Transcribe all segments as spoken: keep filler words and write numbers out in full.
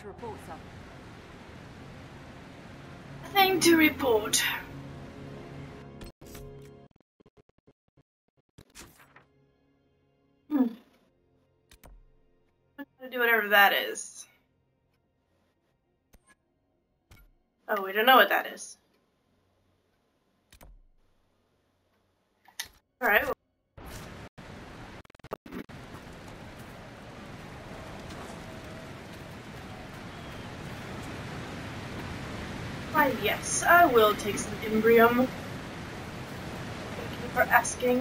to report, sir? Nothing to report. Hmm. I'm gonna do whatever that is. Oh, we don't know what that is. Alright. Well. Why, yes, I will take some Imbrium. Thank you for asking.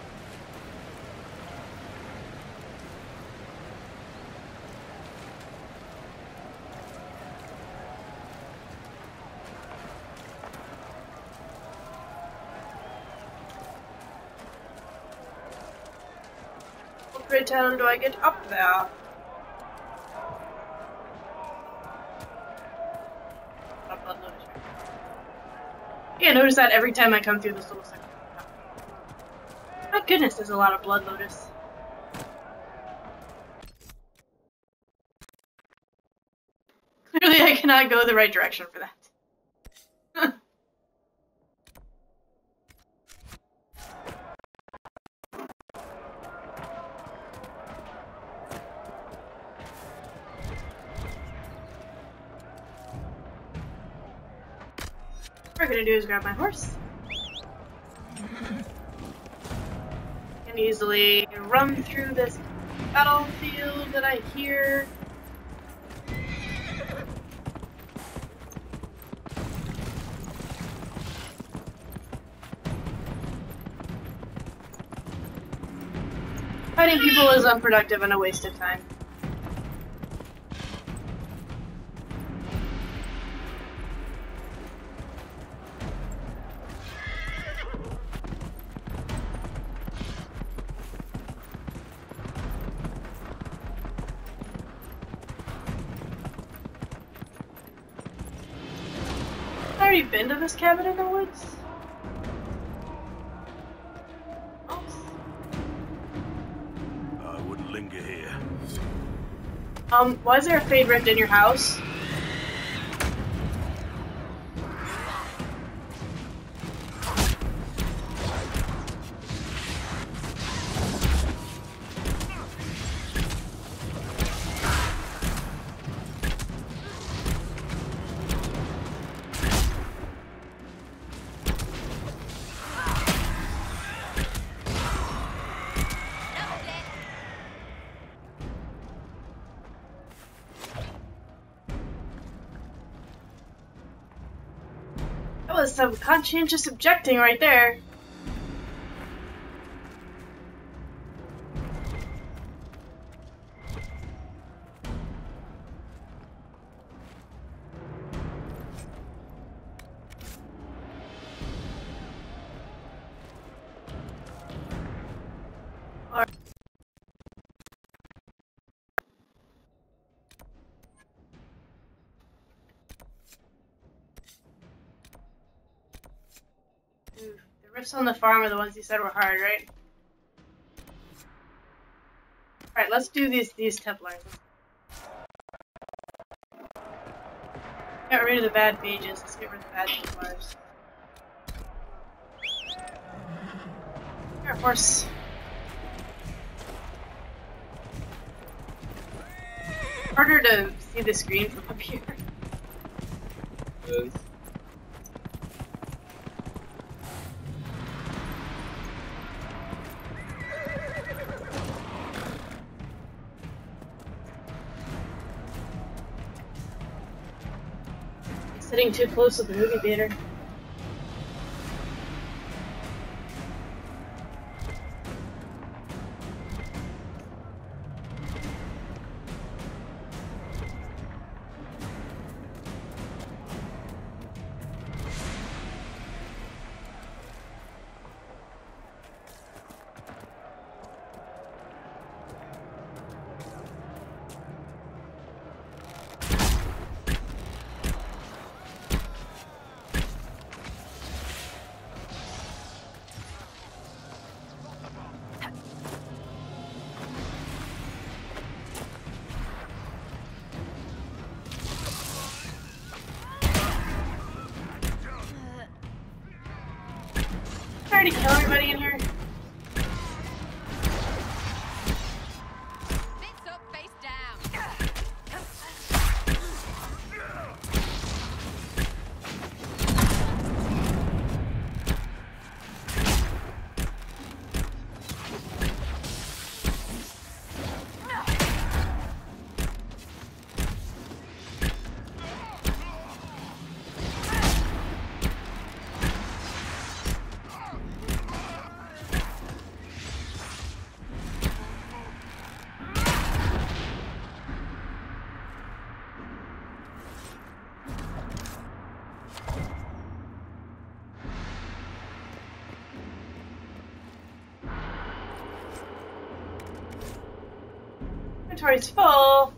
What great town do I get up there? Yeah, notice that every time I come through this little section. My goodness, there's a lot of Blood Lotus. Clearly I cannot go the right direction for that. What we're gonna do is grab my horse. Can easily run through this battlefield that I hear. Fighting people is unproductive and a waste of time. Have you been to this cabin in the woods? I wouldn't linger here. Um, why is there a fade rift in your house? That was some conscientious objecting right there. The rifts on the farm are the ones you said were hard, right? Alright, let's do these these Templars. Get rid of the bad mages, let's get rid of the bad Templars. Here, horse. Harder to see the screen from up here. Yes. Sitting too close to the movie theater. already kill everybody in here? Fits up, face down. Inventory's full.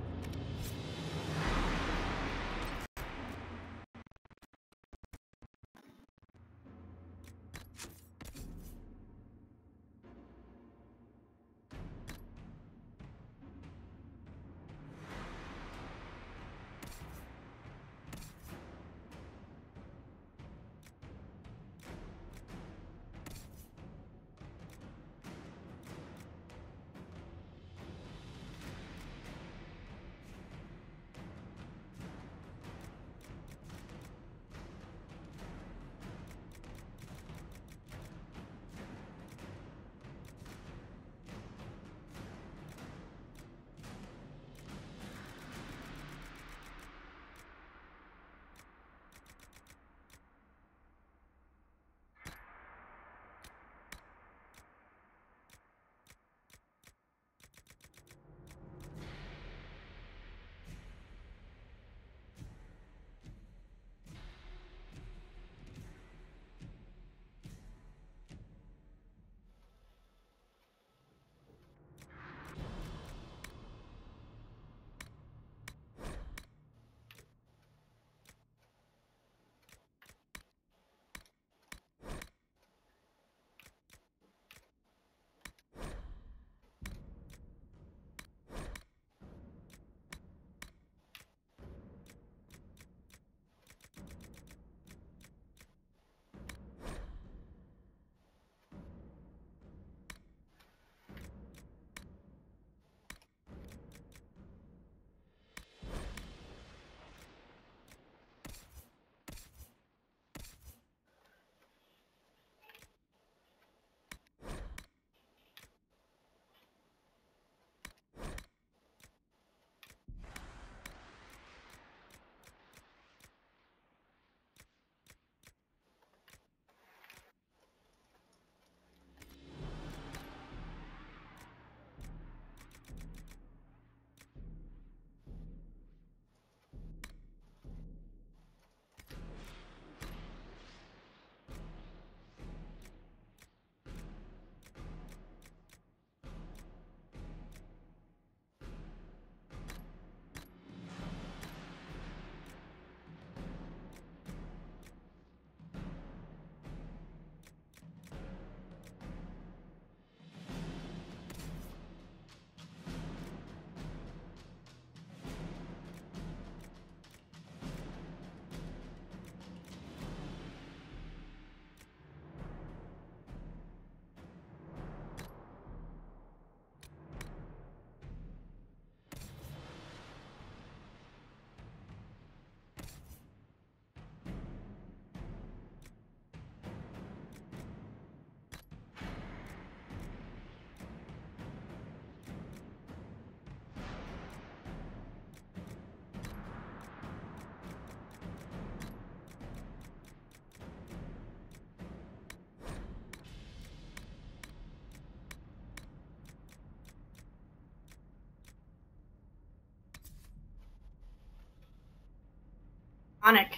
Sonic.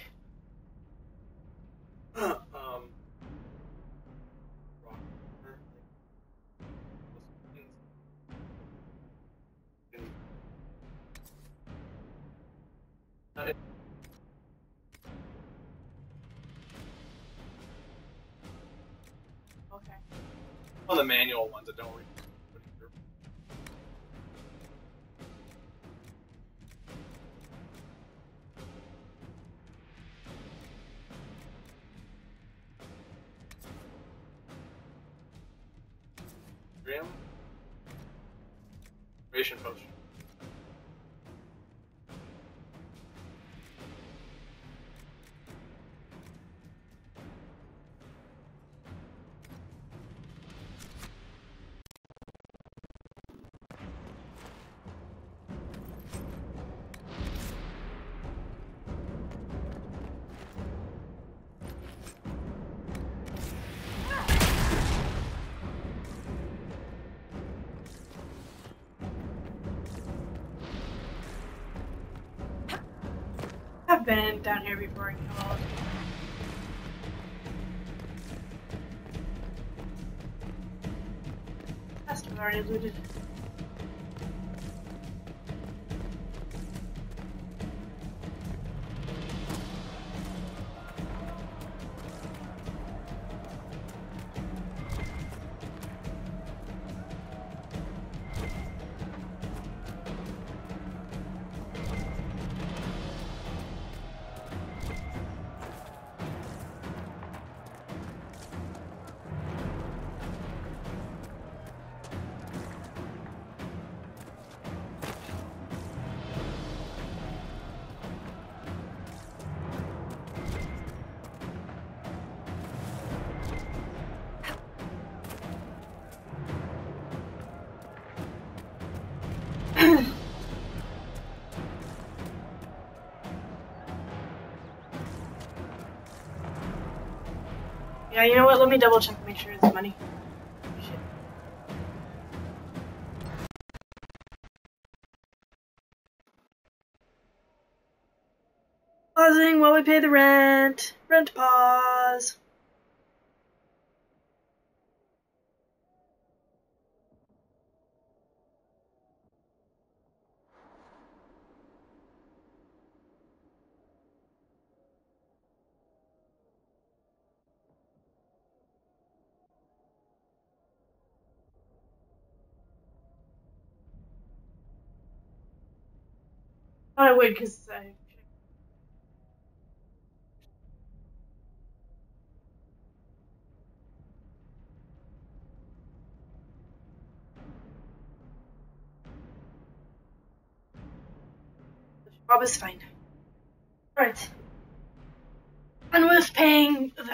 um, Okay. on the manual ones that don't read. Graham? Ration potion. I've been down here before. I kill all of you. Must have already looted. Yeah, you know what? Let me double check and make sure it's money. Shit. Pausing while we pay the rent. Rent pause. Thought I would, because I... The job is fine. Alright. And with paying the...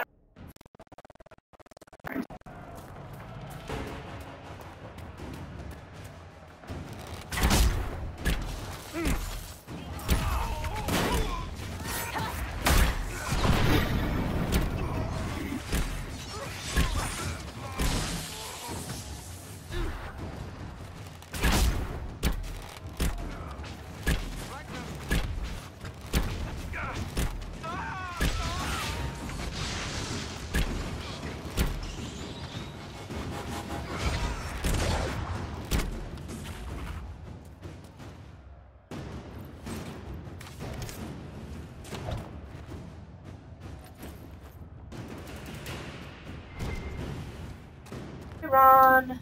Run.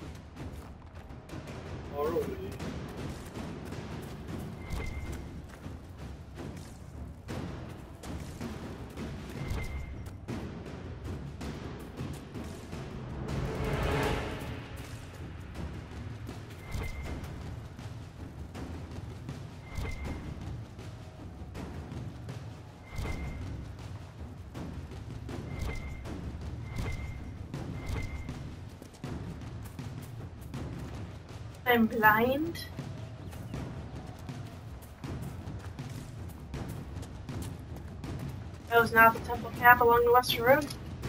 Alright. I'm blind. That was not the temple cap along the western road.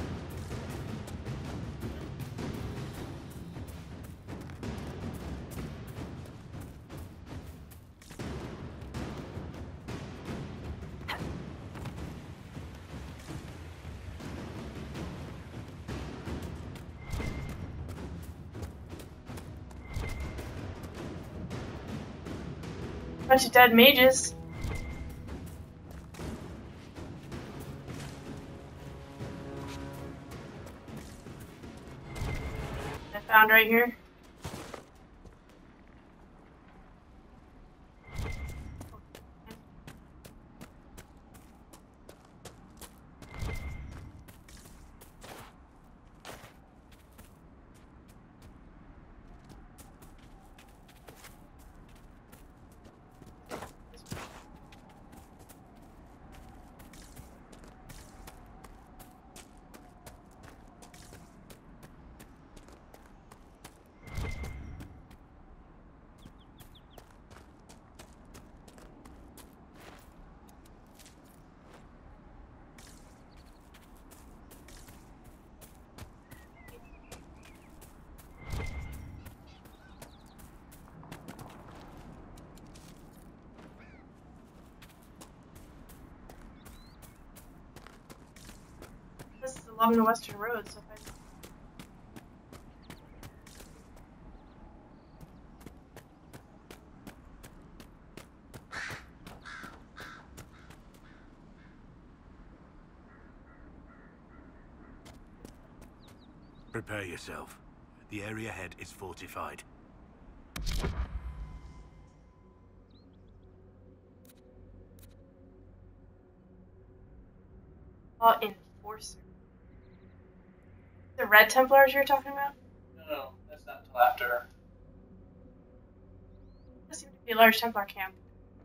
Bunch of dead mages. I found right here. along the western road, so if I... Prepare yourself. The area ahead is fortified. Law Enforcer. The Red Templars you're talking about? No, no, that's not until after. There seems to be a large Templar camp.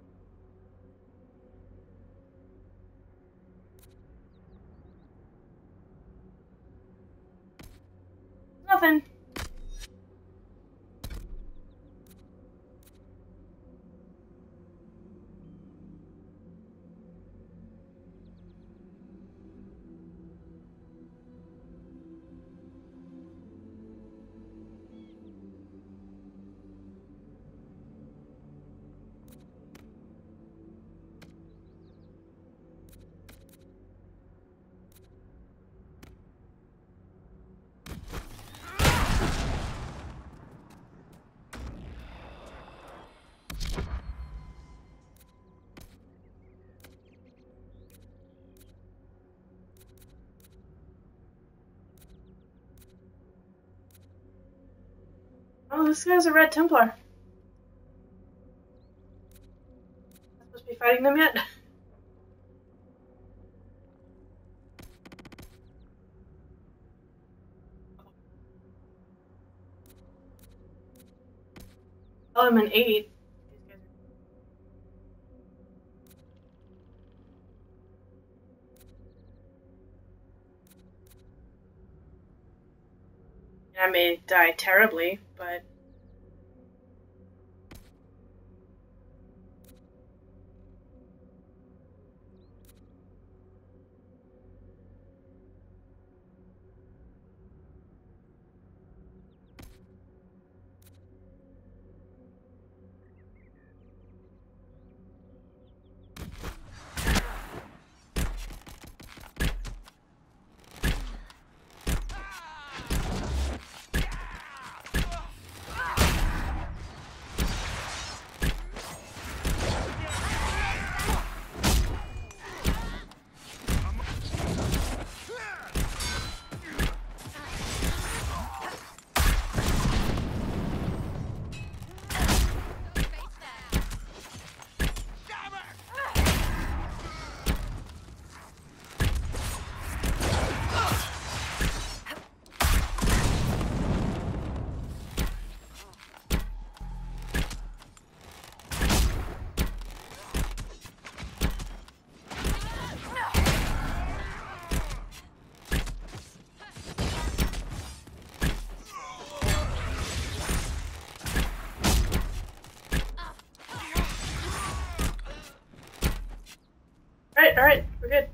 Nothing. Oh, this guy's a Red Templar. Not supposed to be fighting them yet? Oh, I'm an eight. I may die terribly, but... Alright, alright, we're good.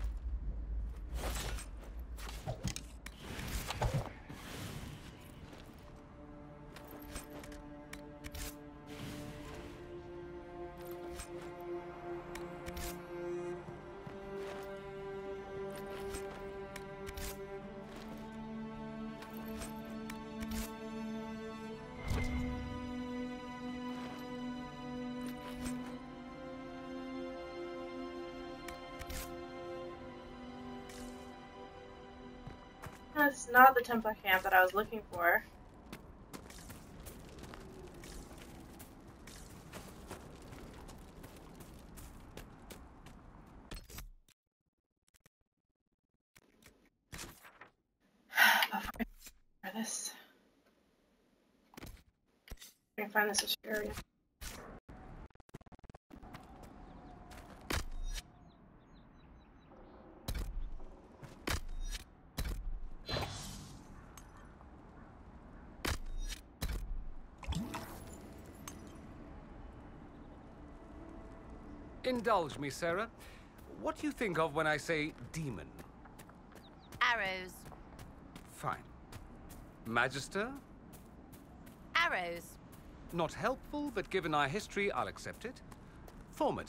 That's not the Templar camp that I was looking for. Before I find this, I can find this area. Indulge me, Sarah. What do you think of when I say demon? Arrows. Fine. Magister? Arrows. Not helpful, but given our history, I'll accept it.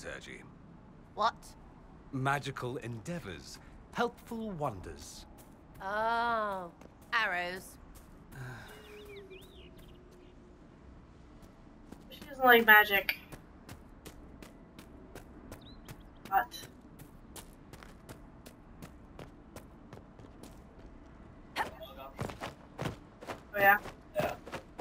Thaumaturgy. What? Magical endeavors. Helpful wonders. Oh, arrows. She doesn't like magic. But oh yeah. Yeah.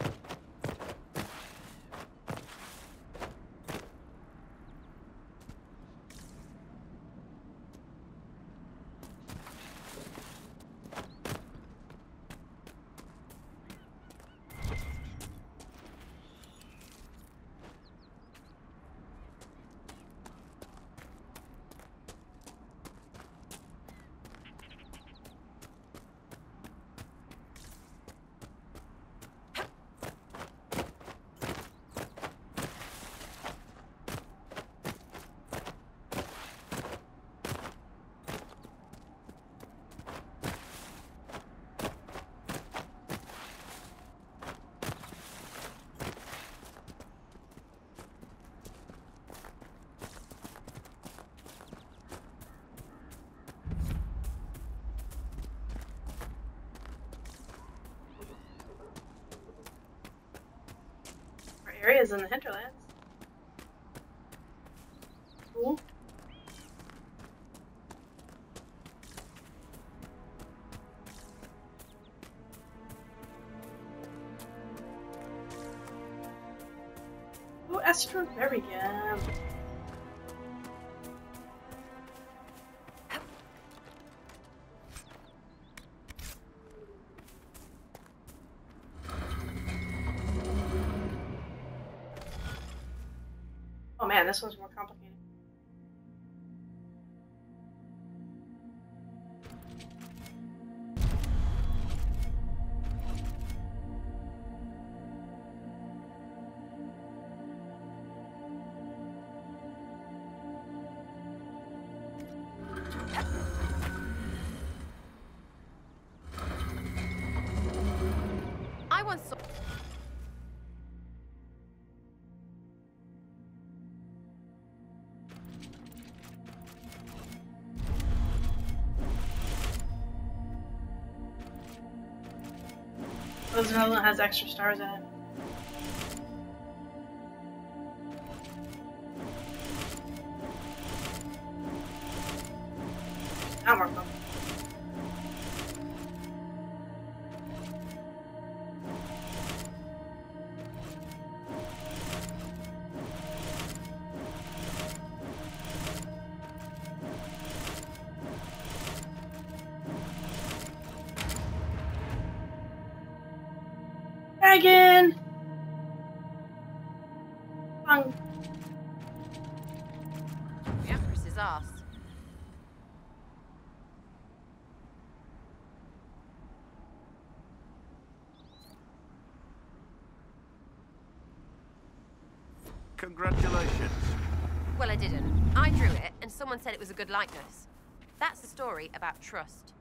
Our areas in the Hinterlands. Cool. Oh, Astrovarium. Oh man, this one's more complicated. I once saw. Oh, there's another one that has extra stars in it. Now we're coming. Dragon! Bang. The Empress's ass. Congratulations. Well, I didn't. I drew it, and someone said it was a good likeness. That's the story about trust.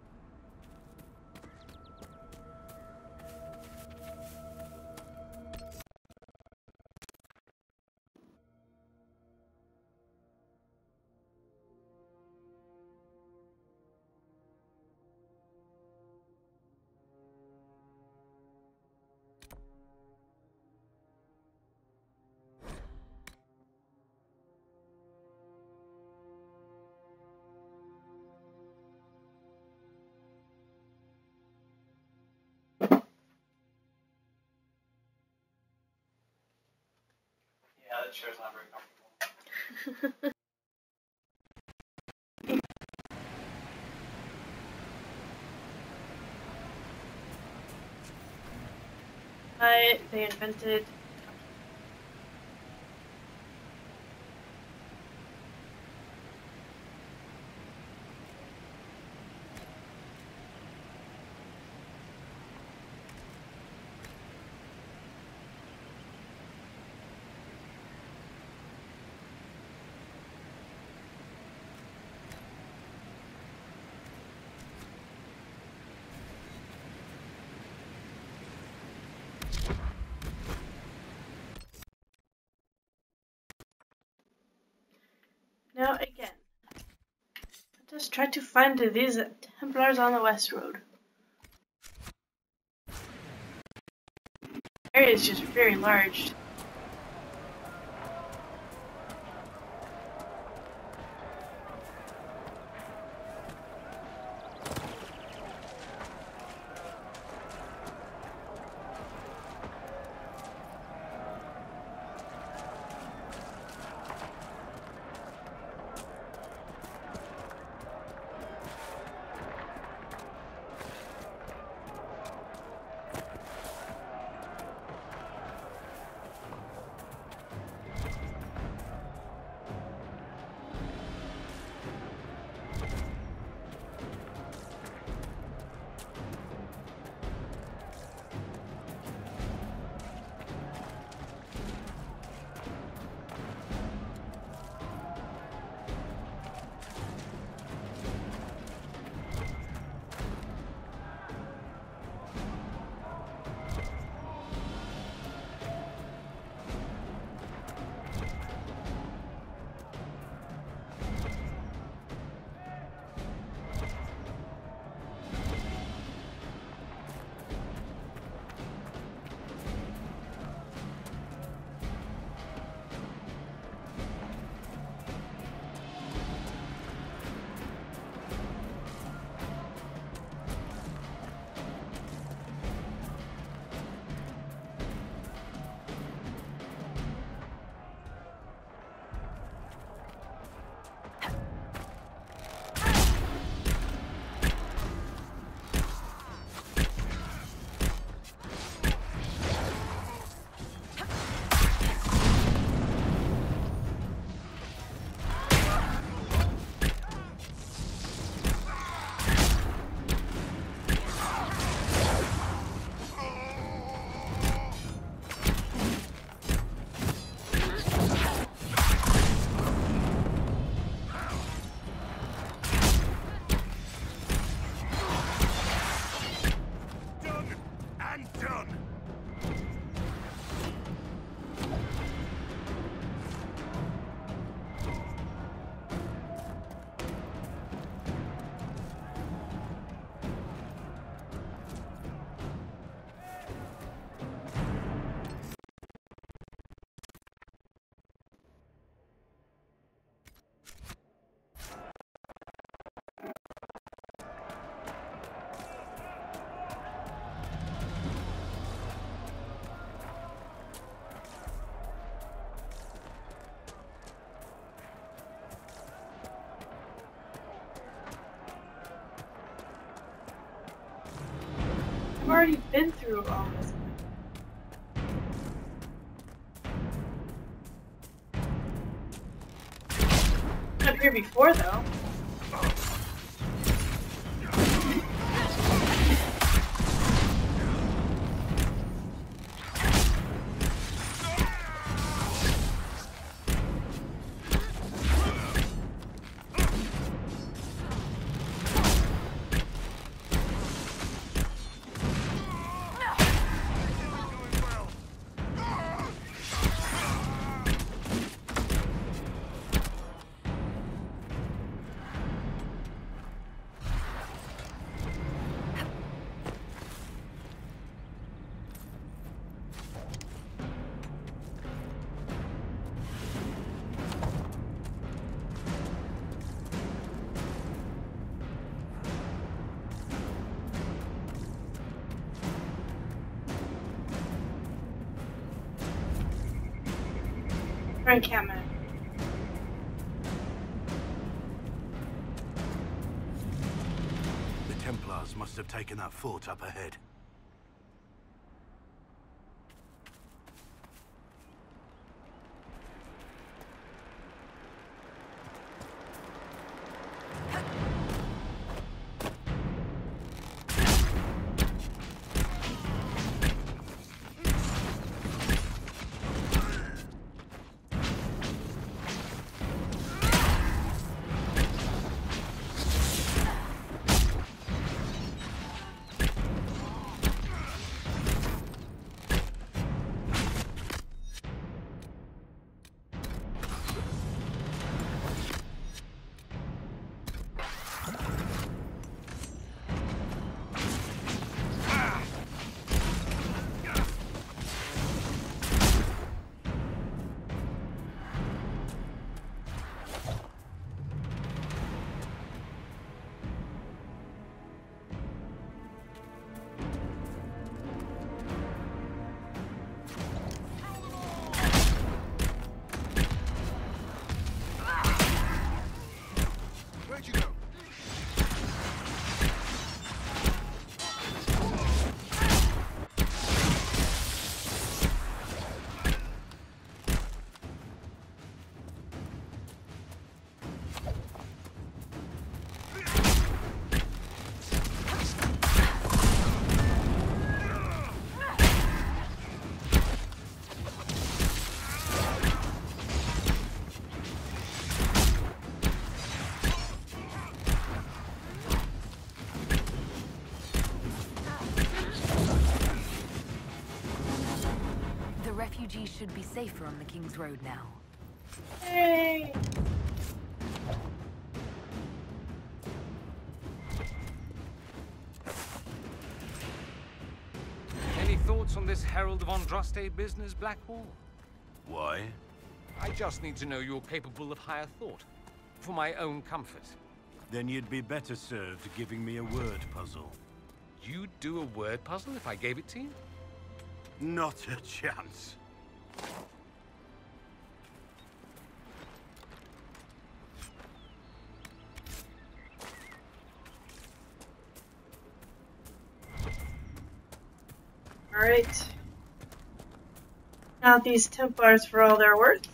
Yeah, that chair's not very comfortable. But they invented now again. Let us try to find this Templars on the West Road. The area is just very large. I've already been through all this. Up here before, though. Encampment. The Templars must have taken that fort up ahead. refugees should be safer on the King's Road now. Hey! Any thoughts on this Herald of Andraste business, Blackwall? Why? I just need to know you're capable of higher thought. For my own comfort. Then you'd be better served giving me a word puzzle. You'd do a word puzzle if I gave it to you? Not a chance. Alright. Now these Templars for all they're worth.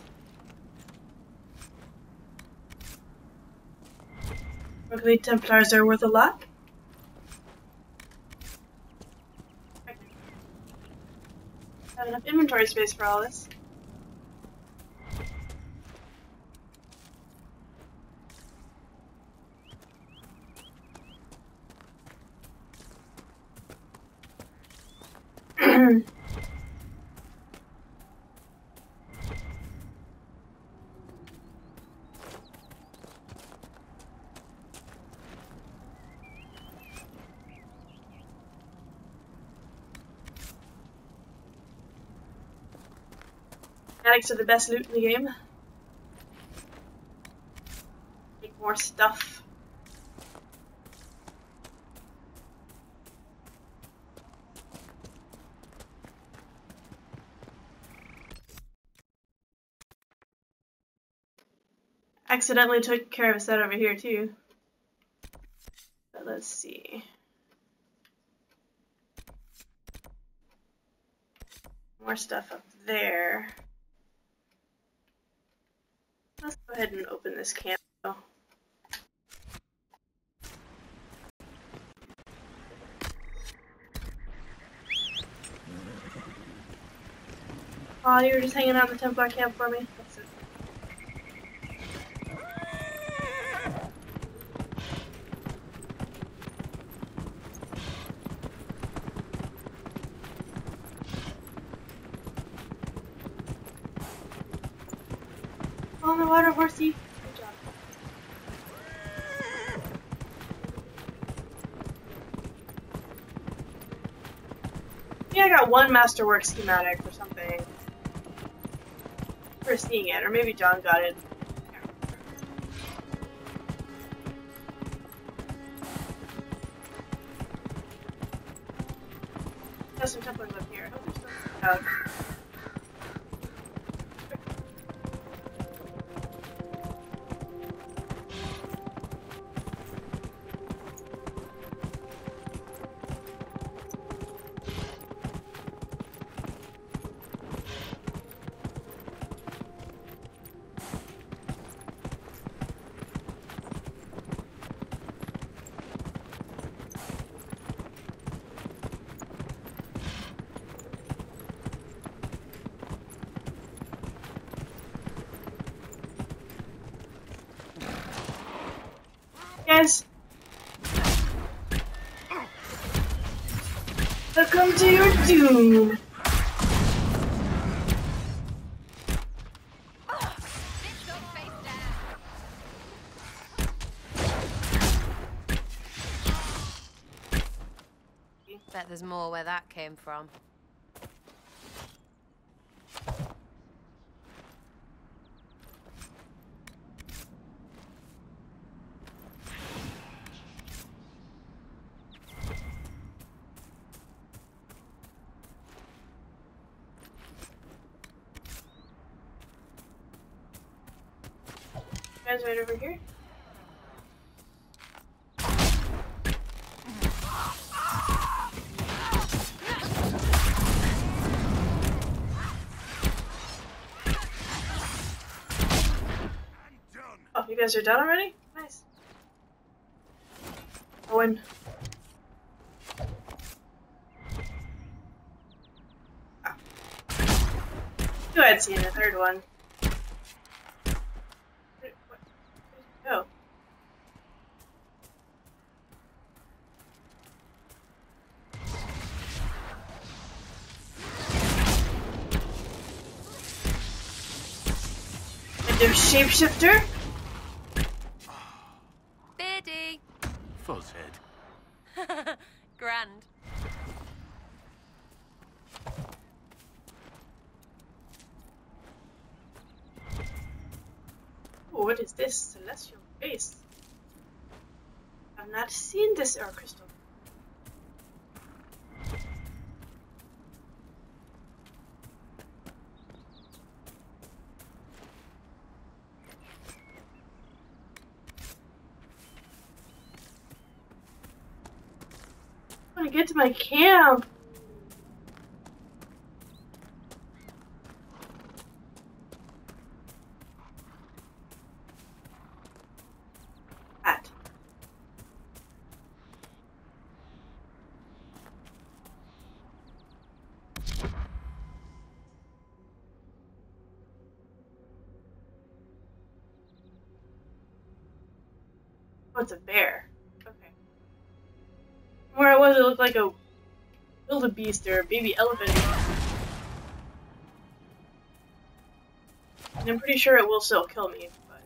Luckily, Templars are worth a lot. Have enough inventory space for all this. Addicts are the best loot in the game. Make more stuff. Accidentally took care of a set over here too. But let's see. More stuff up there. Let's go ahead and open this camp though. Aw, you were just hanging out in the Templar camp for me? That's it. On the water, horsey. Good job. Yeah, I got one masterwork schematic or something. For seeing it, or maybe John got it. There's some Templars up here. I hope there's something out. Guys, welcome to your doom. Bet there's more where that came from. Guys, right over here. Oh, you guys are done already? Nice. Owen. Ah. Go ahead, see in the third one. Oh. Random shapeshifter. Beardy. Fuzzhead. Grand. Oh, what is this? Celestial face. I've not seen this air crystal. I want to get to my camp. Hat. Oh, it's a bear. Okay. Where I was, it looked like a wildebeest or a baby elephant. And I'm pretty sure it will still kill me, but...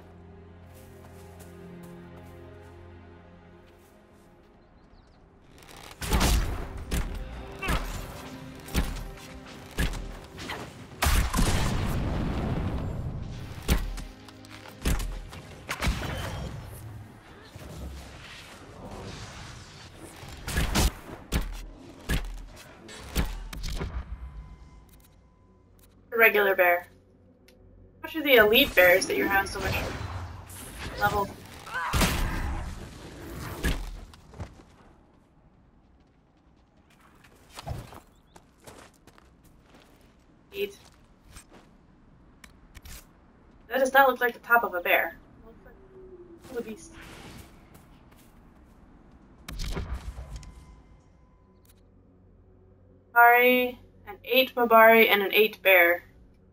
A regular bear. Which are the elite bears that you're having so much level? Eat. That does not look like the top of a bear. It looks like a beast. Mabari, an eight Mabari, and an eight bear.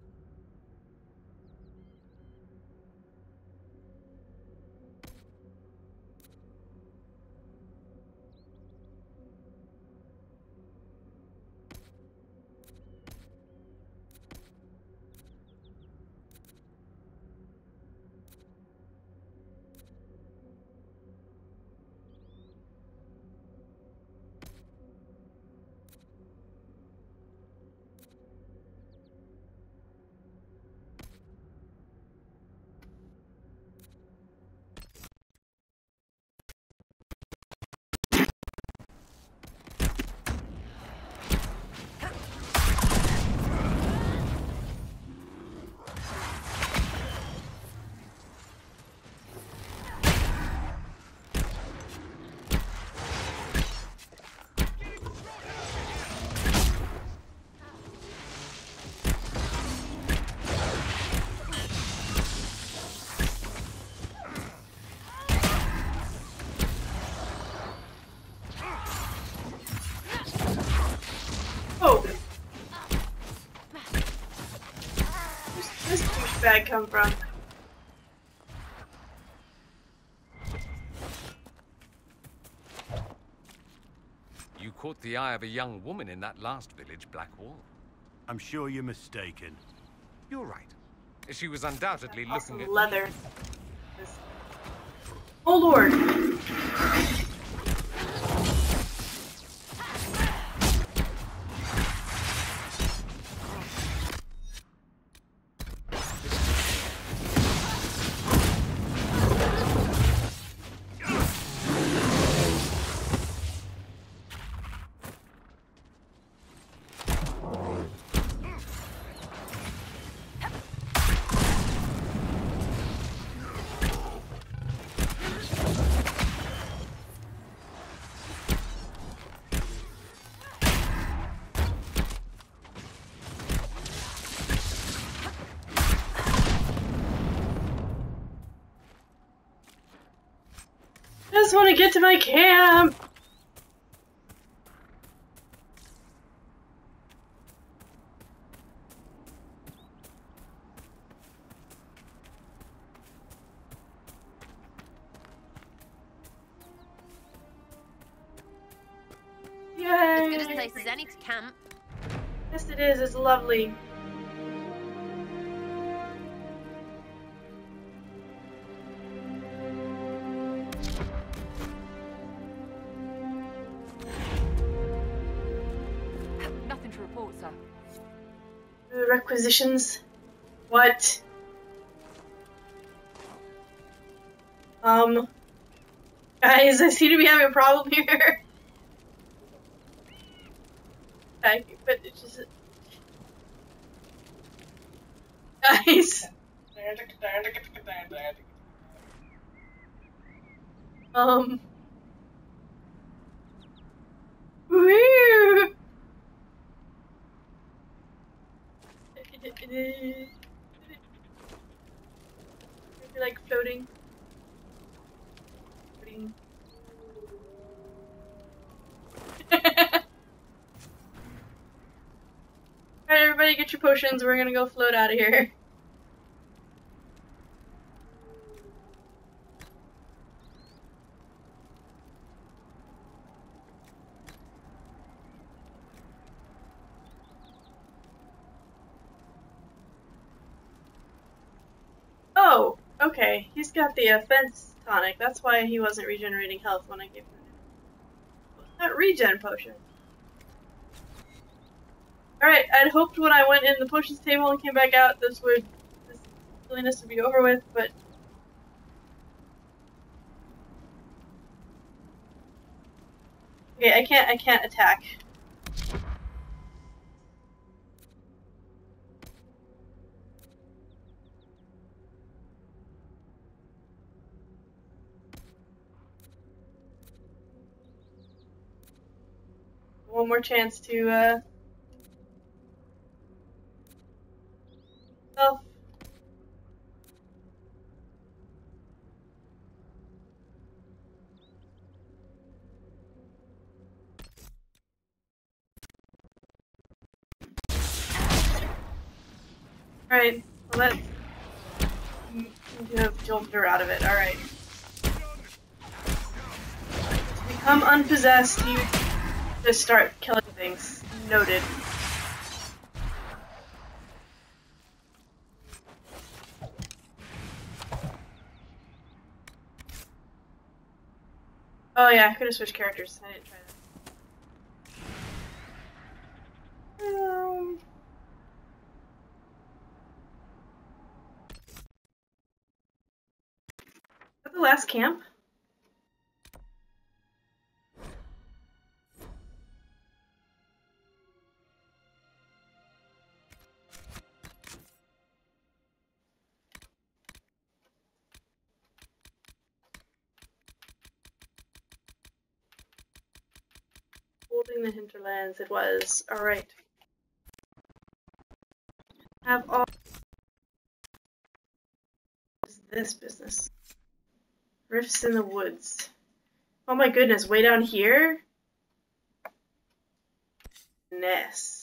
Oh! Where's this douchebag come from? You caught the eye of a young woman in that last village, Blackwall. I'm sure you're mistaken. You're right. She was undoubtedly Awesome looking at leather. Oh lord! I just want to get to my camp! Yay! As good a place as any to camp. Yes it is, it's lovely. requisitions. What? Um, guys, I seem to be having a problem here. Okay, but it's just... Guys! Um... Woo! Like floating. Floating. Alright, everybody get your potions. We're gonna go float out of here. Oh, okay. He's got the offense tonic. That's why he wasn't regenerating health when I gave him that regen potion. Alright, I'd hoped when I went in the potions table and came back out this would this silliness would be over with, but okay, I can't I can't attack. One more chance to uh self. Alright, well let's you have jolted her out of it, alright. To become unpossessed, you just start killing things. Noted. Oh yeah, I could have switched characters. I didn't try that. Um, is that the last camp? Holding the Hinterlands, it was. Alright. Have all this business. Rifts in the woods. Oh my goodness, way down here? Ness.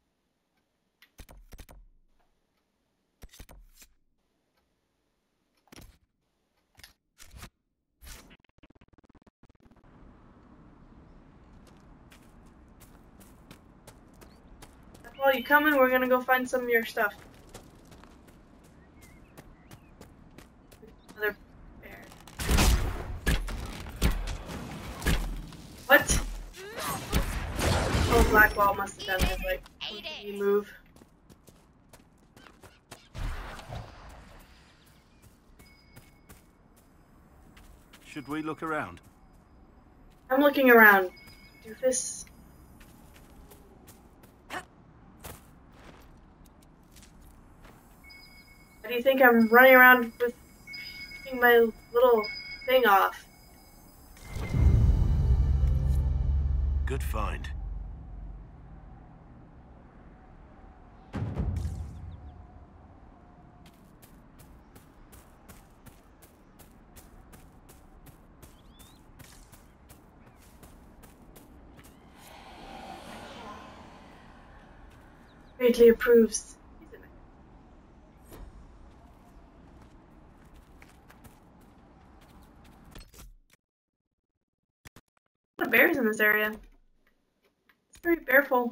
Well, you coming? We're gonna go find some of your stuff. Another bear. What? Oh, Blackwall must have done his, like, move. Should we look around? I'm looking around. Doofus. Why do you think I'm running around with my little thing off? Good find. Greatly approves. A lot of bears in this area. It's very bearful.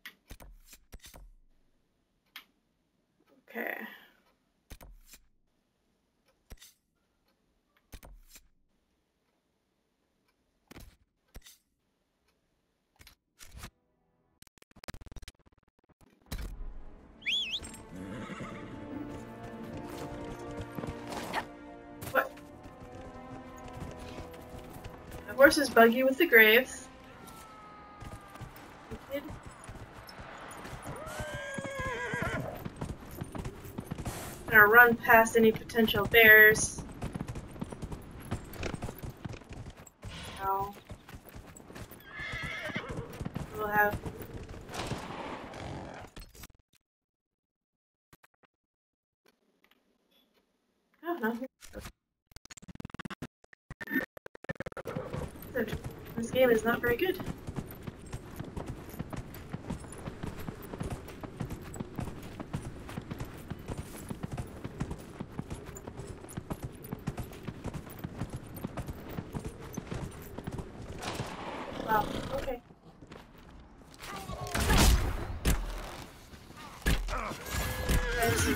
Okay. horse is buggy with the graves. Wicked. Gonna run past any potential bears. Now we'll have oh no. This game is not very good. Wow, okay. Guys.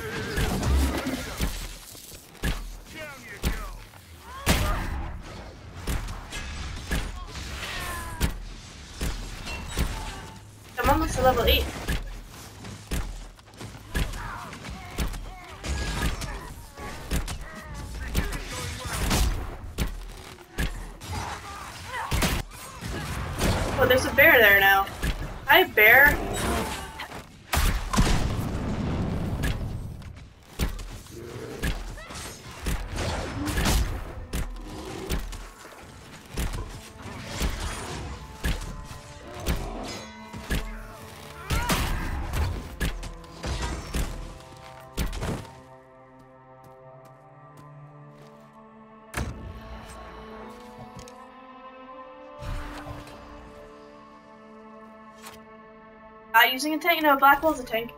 I'm almost to level eight. Oh, there's a bear there now. Hi, bear. Not using a tank? No, Blackwell's a tank.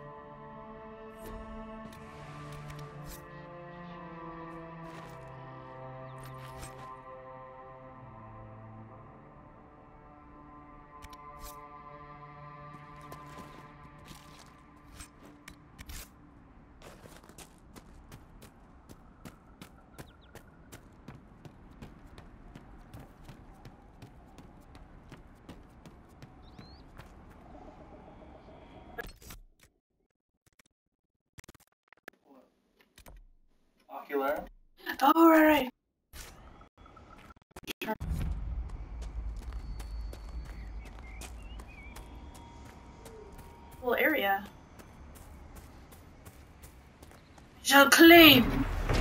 Ocular. Oh, right, right. Whole area. Shall claim.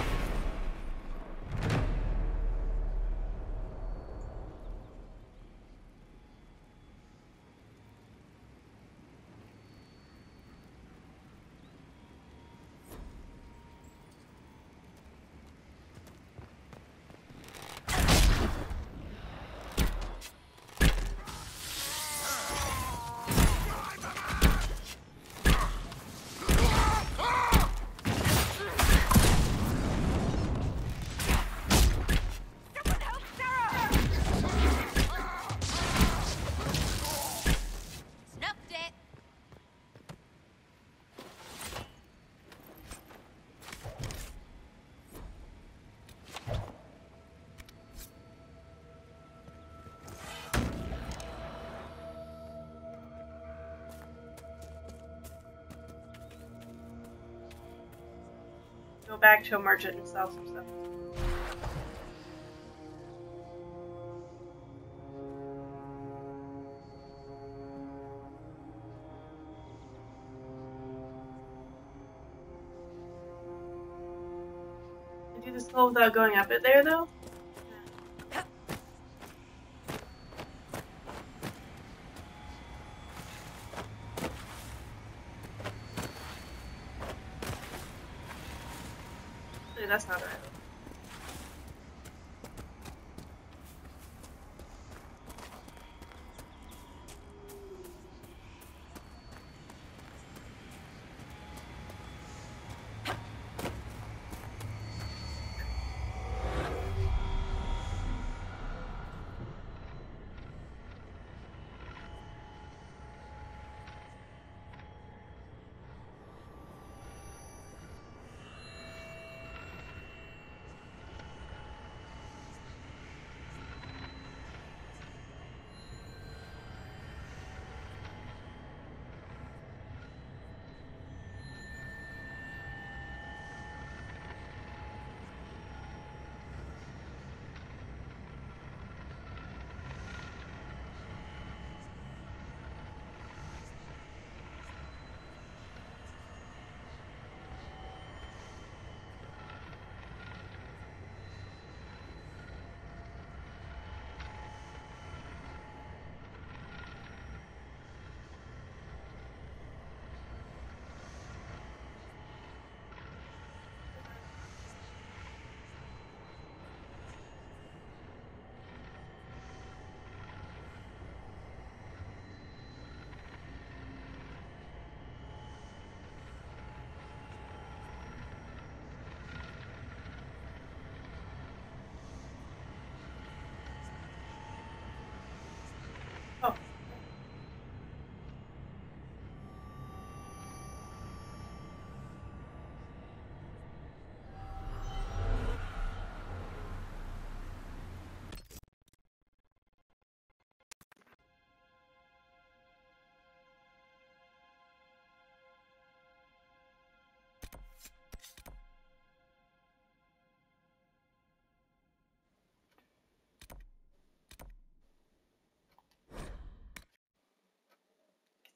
Go back to a merchant and sell some stuff. Can I do this hole without going up it there though? That's not right.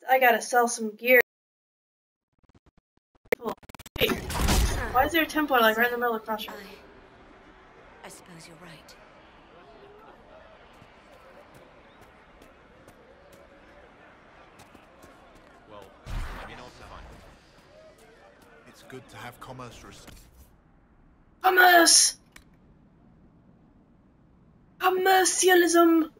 I gotta sell some gear. Wait, why is there a Templar like right in the middle of crossroads? I, I suppose you're right. Well, maybe not so fine. It's good to have commerce res- Commerce! Commercialism!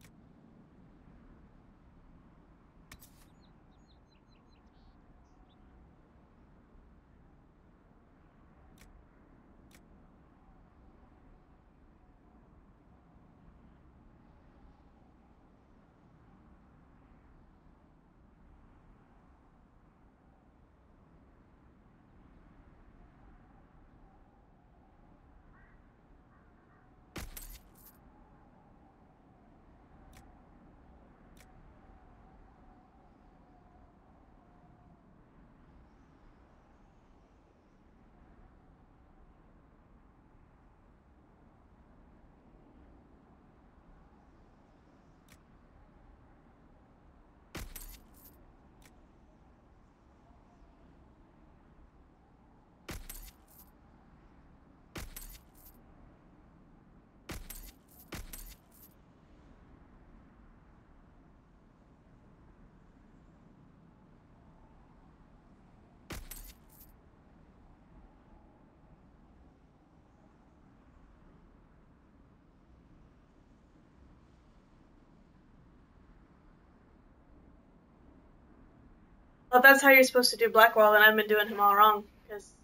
Well, that's how you're supposed to do Blackwall, and I've been doing him all wrong, because...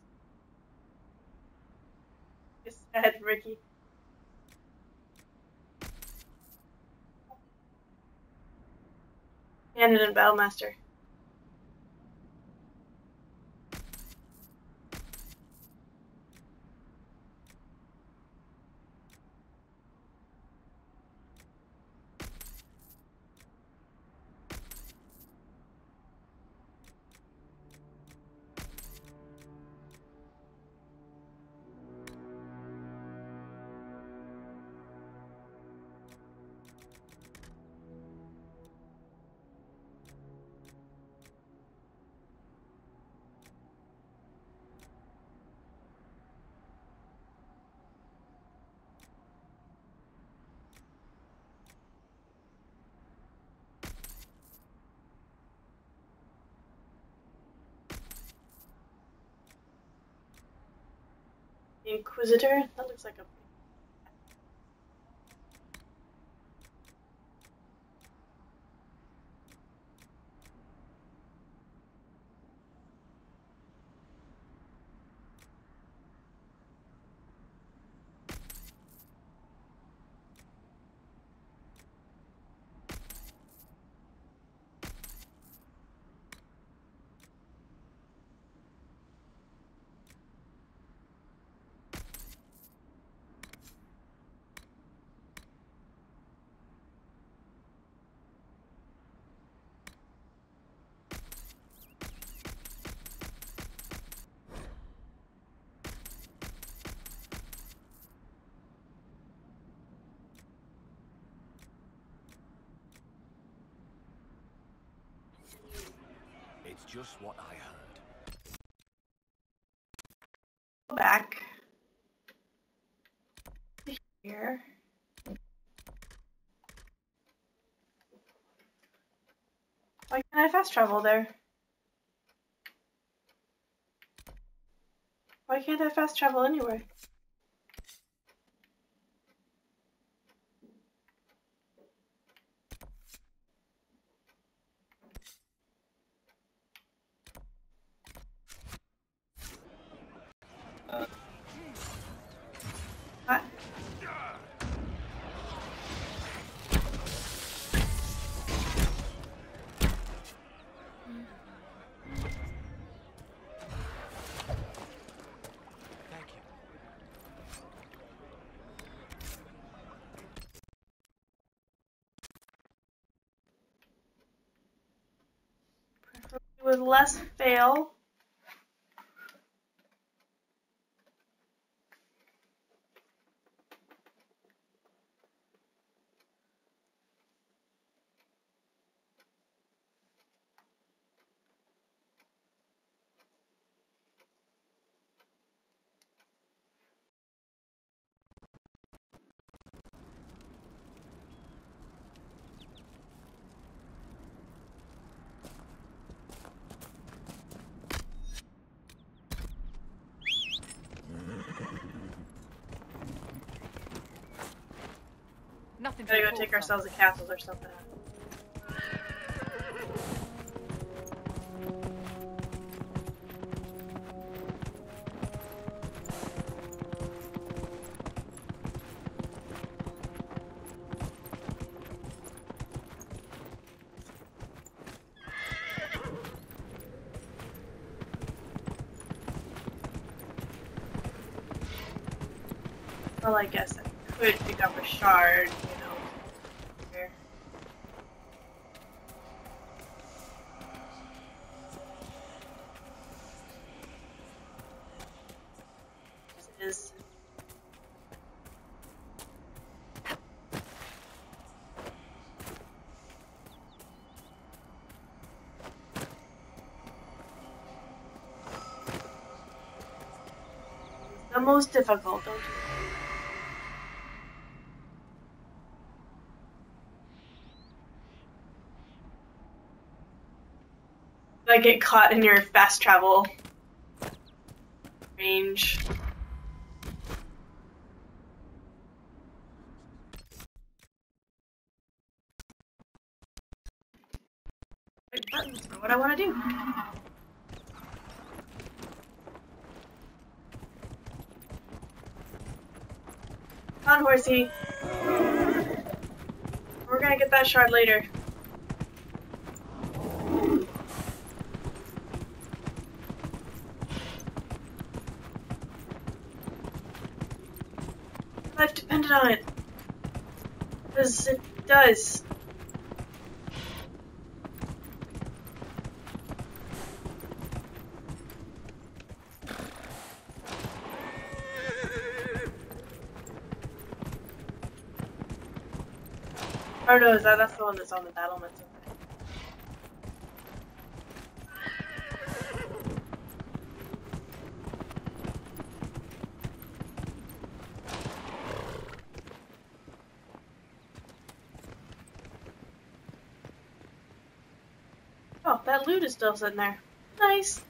It's sad, Ricky. Cannon and Battlemaster. Inquisitor? That looks like a... It's just what I heard. Go back. Here. Why can't I fast travel there? Why can't I fast travel anywhere? What? Thank you. Preferably with less fail. Nothing to Gotta go report take from. ourselves a castles or something. Well, I guess I could pick up a shard, you know. Here. This is. The most difficult, don't you? I get caught in your fast travel range. Right buttons for what I want to do. Come on, horsey. We're gonna get that shard later. Life depended on it. Because it does. Oh no, is that, that's the one that's on the battlements. Oh, that loot is still sitting there. Nice.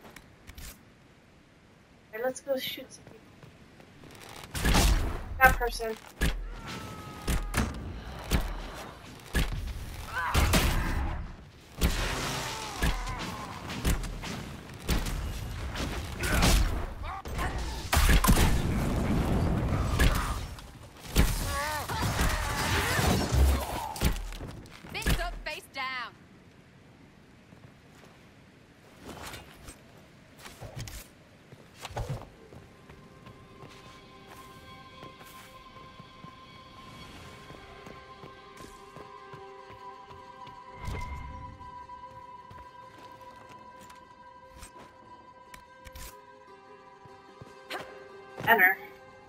Okay, let's go shoot some people. That person. Fist up, face down. Enter.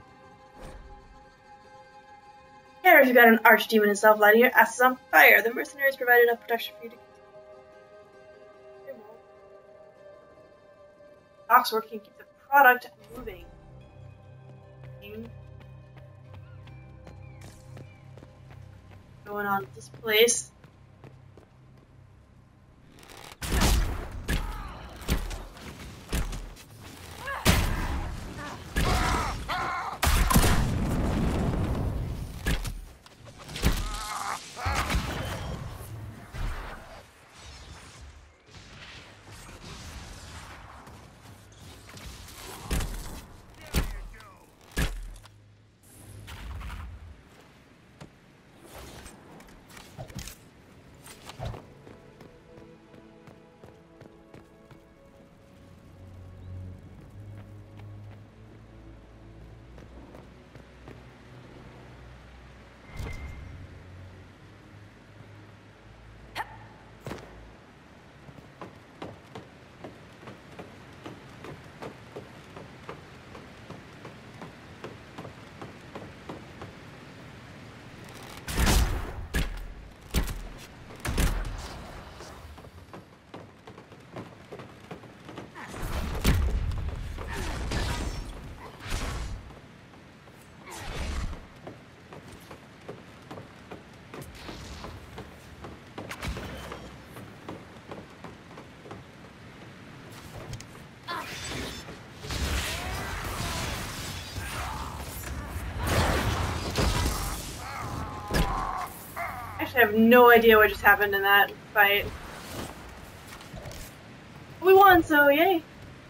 Here, if you've got an archdemon itself lighting your asses on fire, the mercenaries provide enough protection for you to continue. Docks working, keep the product moving. Going on at this place. actually have no idea what just happened in that fight. We won, so yay!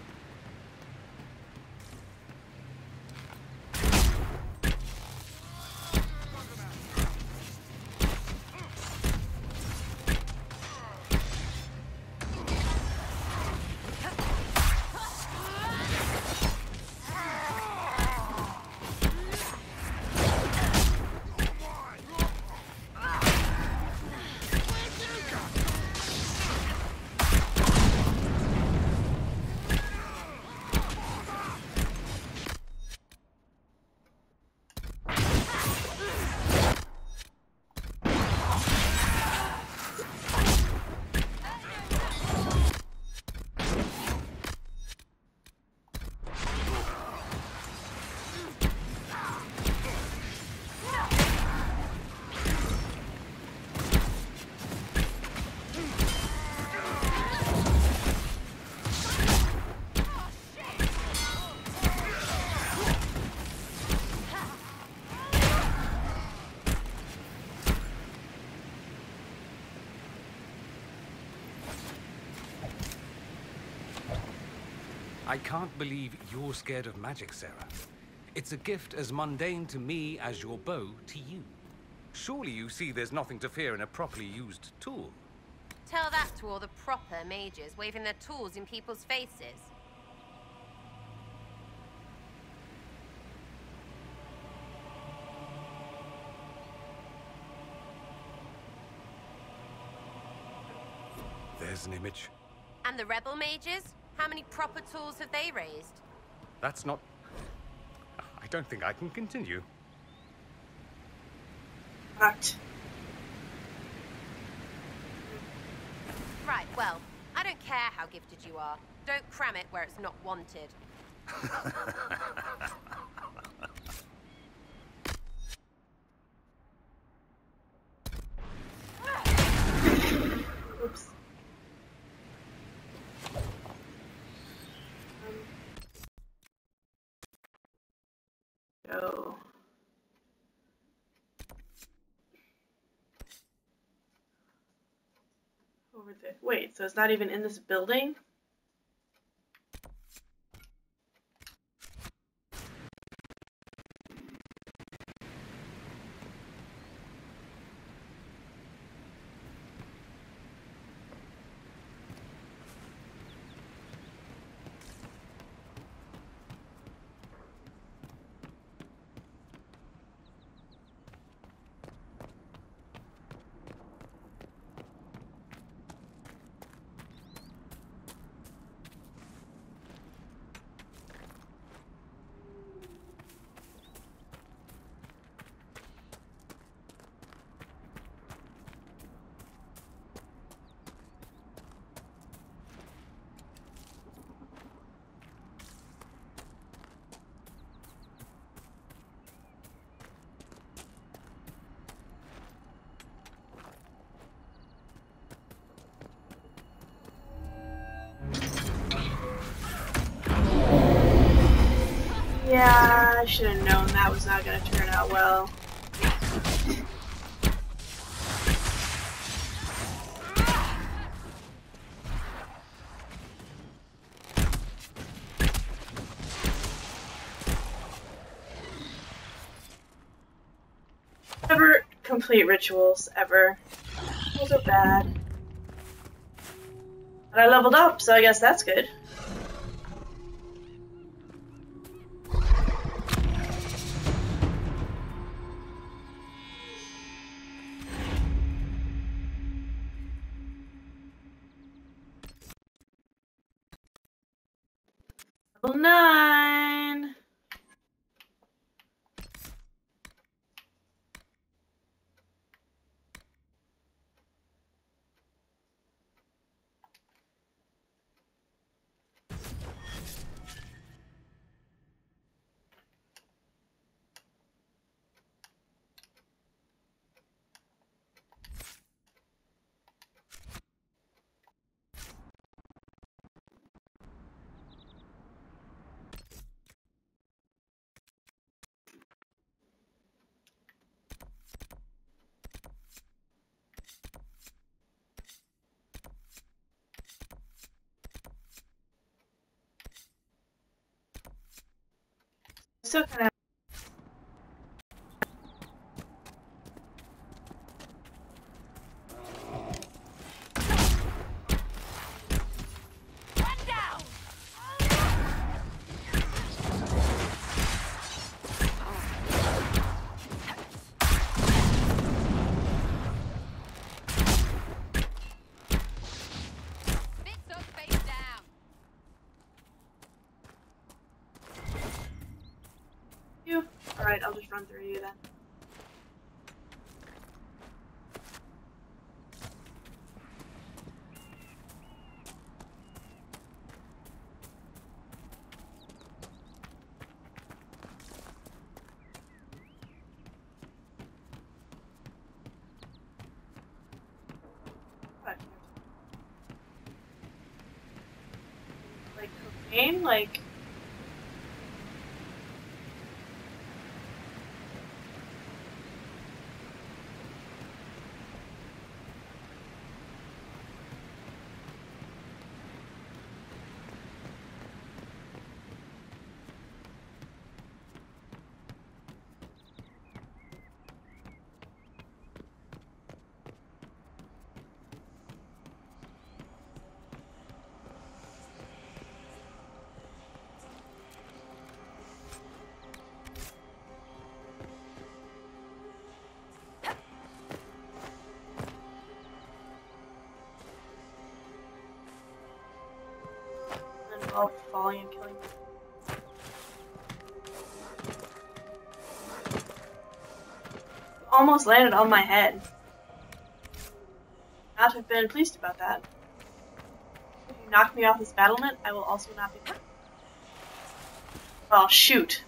I can't believe you're scared of magic, Sarah. It's a gift as mundane to me as your bow to you. Surely you see there's nothing to fear in a properly used tool. Tell that to all the proper mages waving their tools in people's faces. There's an image. And the rebel mages? How many proper tools have they raised? That's not... I don't think I can continue. Fucked. Right, well, I don't care how gifted you are. Don't cram it where it's not wanted. Oops. Go. Over there. Wait, so it's not even in this building? Yeah, I should have known that was not going to turn out well. Never complete rituals, ever. Those are bad. But I leveled up, so I guess that's good. Level nine. still kind of. Alright, I'll just run through you then. What? Like cocaine? Like... all falling and killing me. Almost landed on my head. Not have been pleased about that. If you knock me off this battlement, I will also not be. Well, shoot.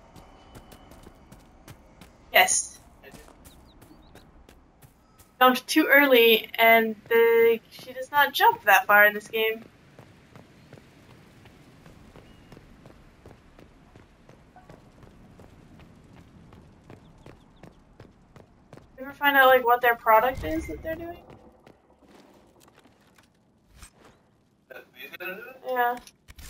Yes. Jumped too early, and the she does not jump that far in this game. You ever find out like what their product is that they're doing? That these gonna do it? Yeah.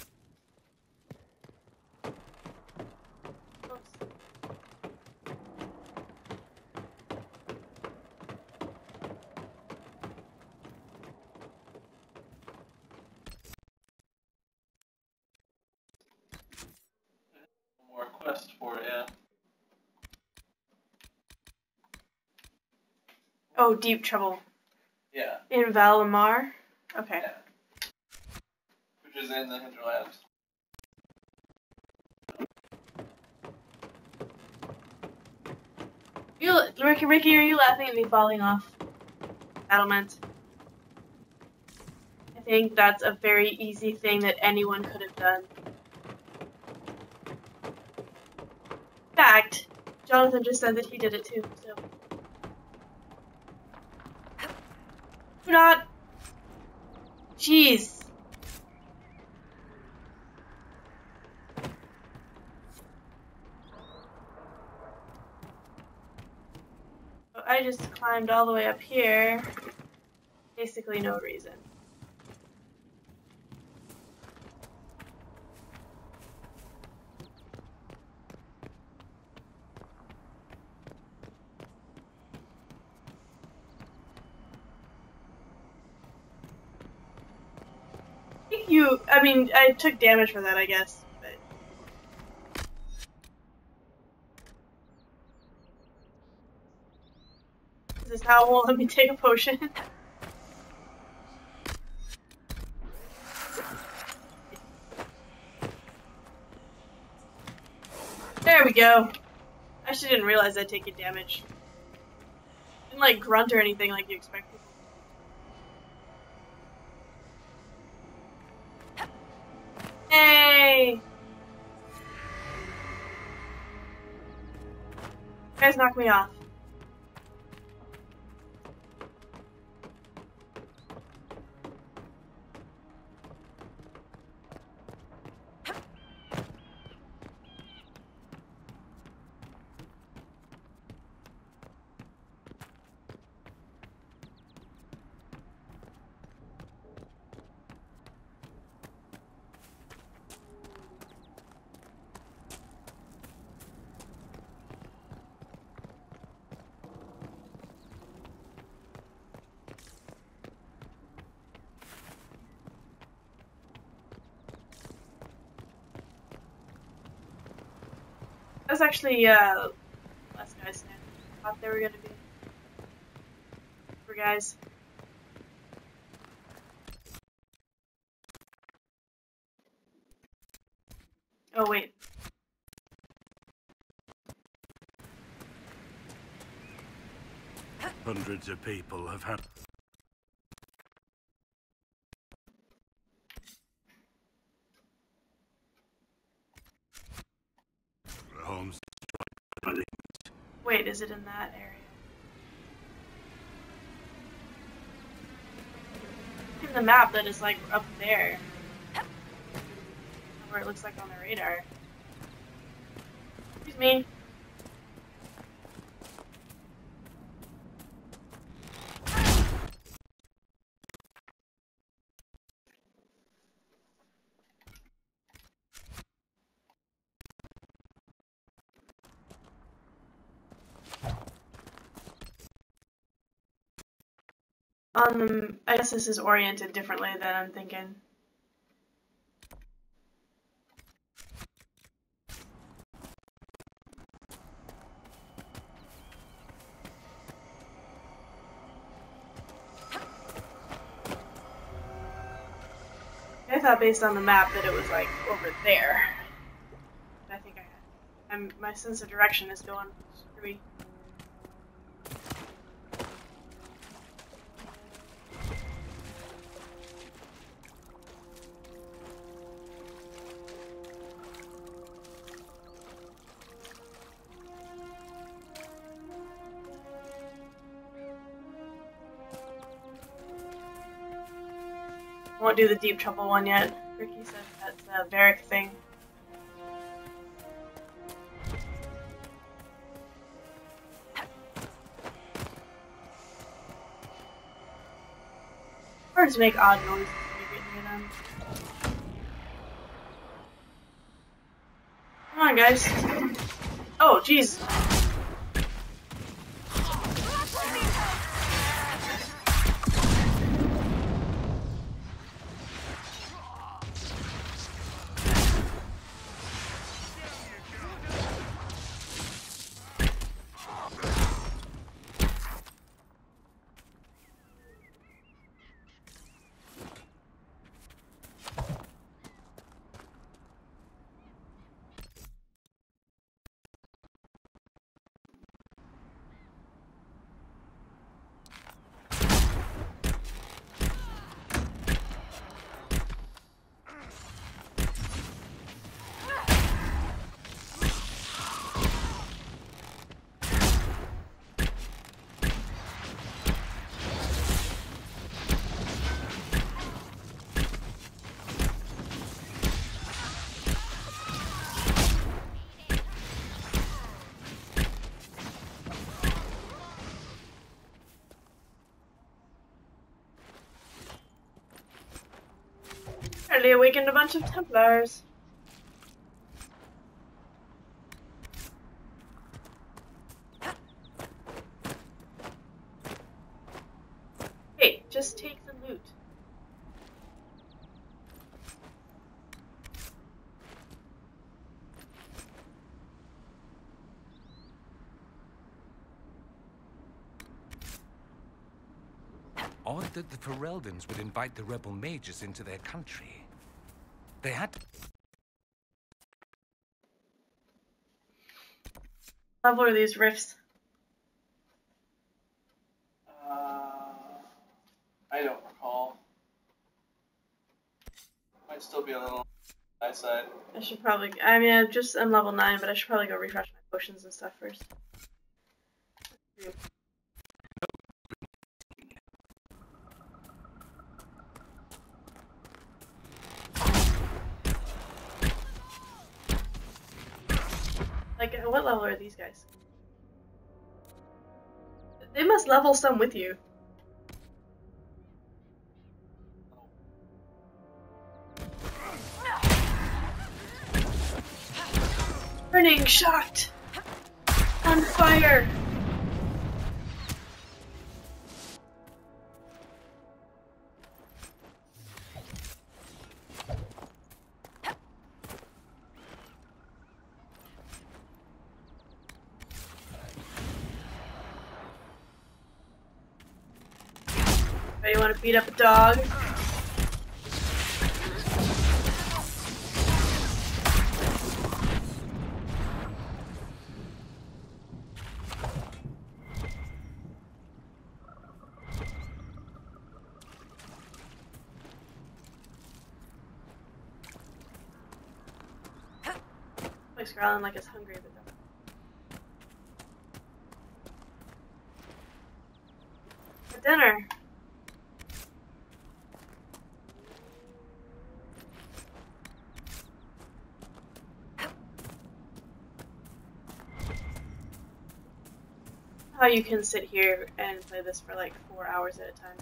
More quest for it, yeah. Oh, deep trouble. Yeah. In Valimar? Okay. Yeah. Which is in the Hinterlands. You, Ricky, Ricky, are you laughing at me falling off battlement? I think that's a very easy thing that anyone could have done. In fact, Jonathan just said that he did it too, so. Do not. Jeez. So I just climbed all the way up here. Basically no reason. You, I mean, I took damage for that, I guess, but... Is this how it won't let me take a potion? There we go. I actually didn't realize I'd taken damage. Didn't, like, grunt or anything like you expected. Hey! You guys knocked me off. was actually uh, less guys than I thought they were gonna be. For guys. Oh wait. Hundreds of people have had homes. Wait, is it in that area? In the map that is like up there. Where it looks like on the radar. Excuse me. Um, I guess this is oriented differently than I'm thinking. I thought based on the map that it was like over there. I think I, I'm my sense of direction is going screwy. Won't do the deep trouble one yet. Ricky said that's a Varric thing. Birds make odd noises when you get near them. Come on, guys. Oh, jeez. Apparently awakened a bunch of Templars. Hey, just take the loot. Odd that the Ferelden's would invite the rebel mages into their country. They had to... Level are these rifts? Uh, I don't recall. Might still be a little high side. I should probably. I mean, I'm just I'm level nine, but I should probably go refresh my potions and stuff first. Like, at what level are these guys? They must level some with you. Burning shot! On fire! Anybody want to beat up a dog? Like growling like it's hungry, but don't. For dinner. How you can sit here and play this for like four hours at a time.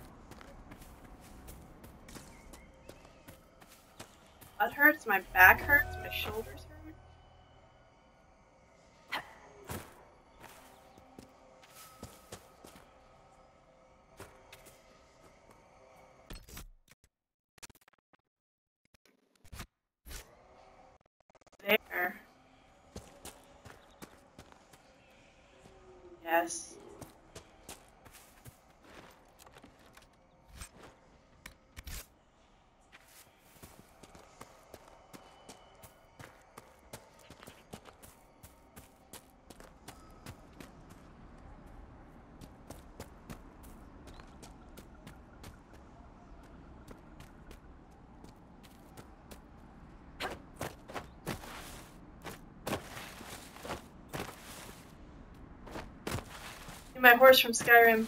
Butt hurts, my back hurts, my shoulders hurt. There. Yes. My horse from Skyrim.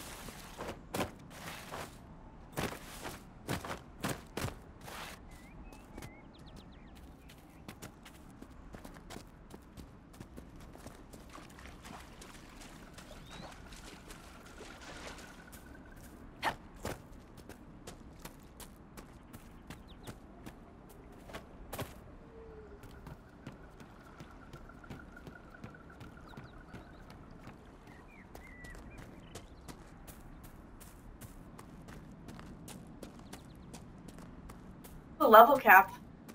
The level cap.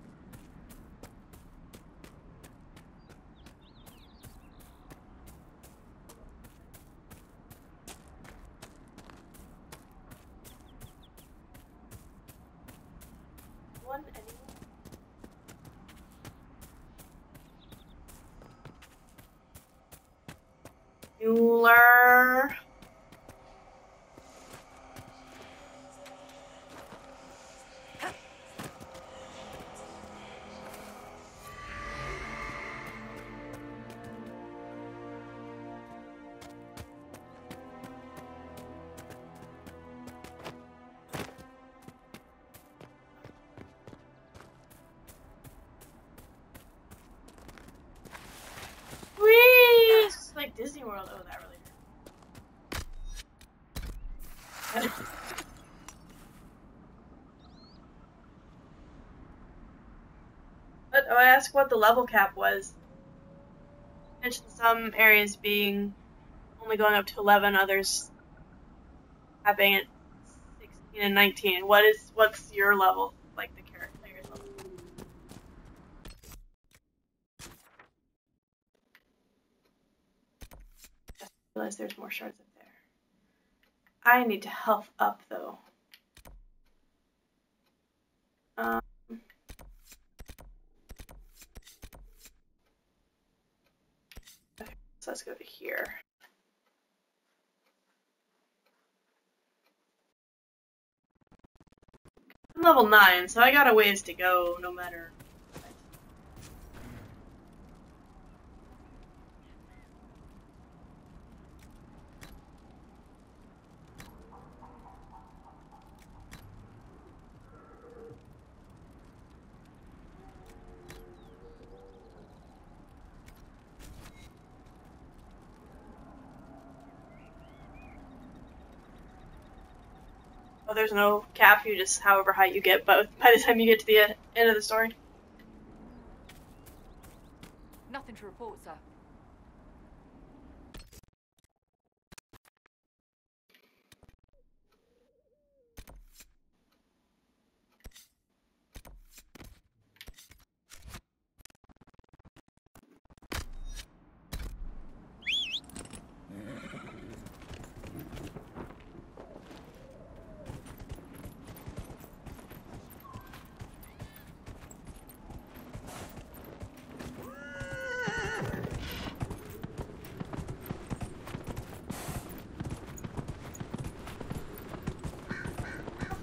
One anyone? Mueller. Whee! It's like Disney World. Oh, that really hurt. But I asked what the level cap was. I mentioned some areas being only going up to eleven, others having it sixteen and nineteen. What is what's your level? Like the character player's level? I realize there's more shards up there. I need to health up though. Um, okay, so let's go to here. I'm level nine, so I got a ways to go no matter what. Oh, there's no cap, you just however high you get both by the time you get to the end of the story. Nothing to report, sir.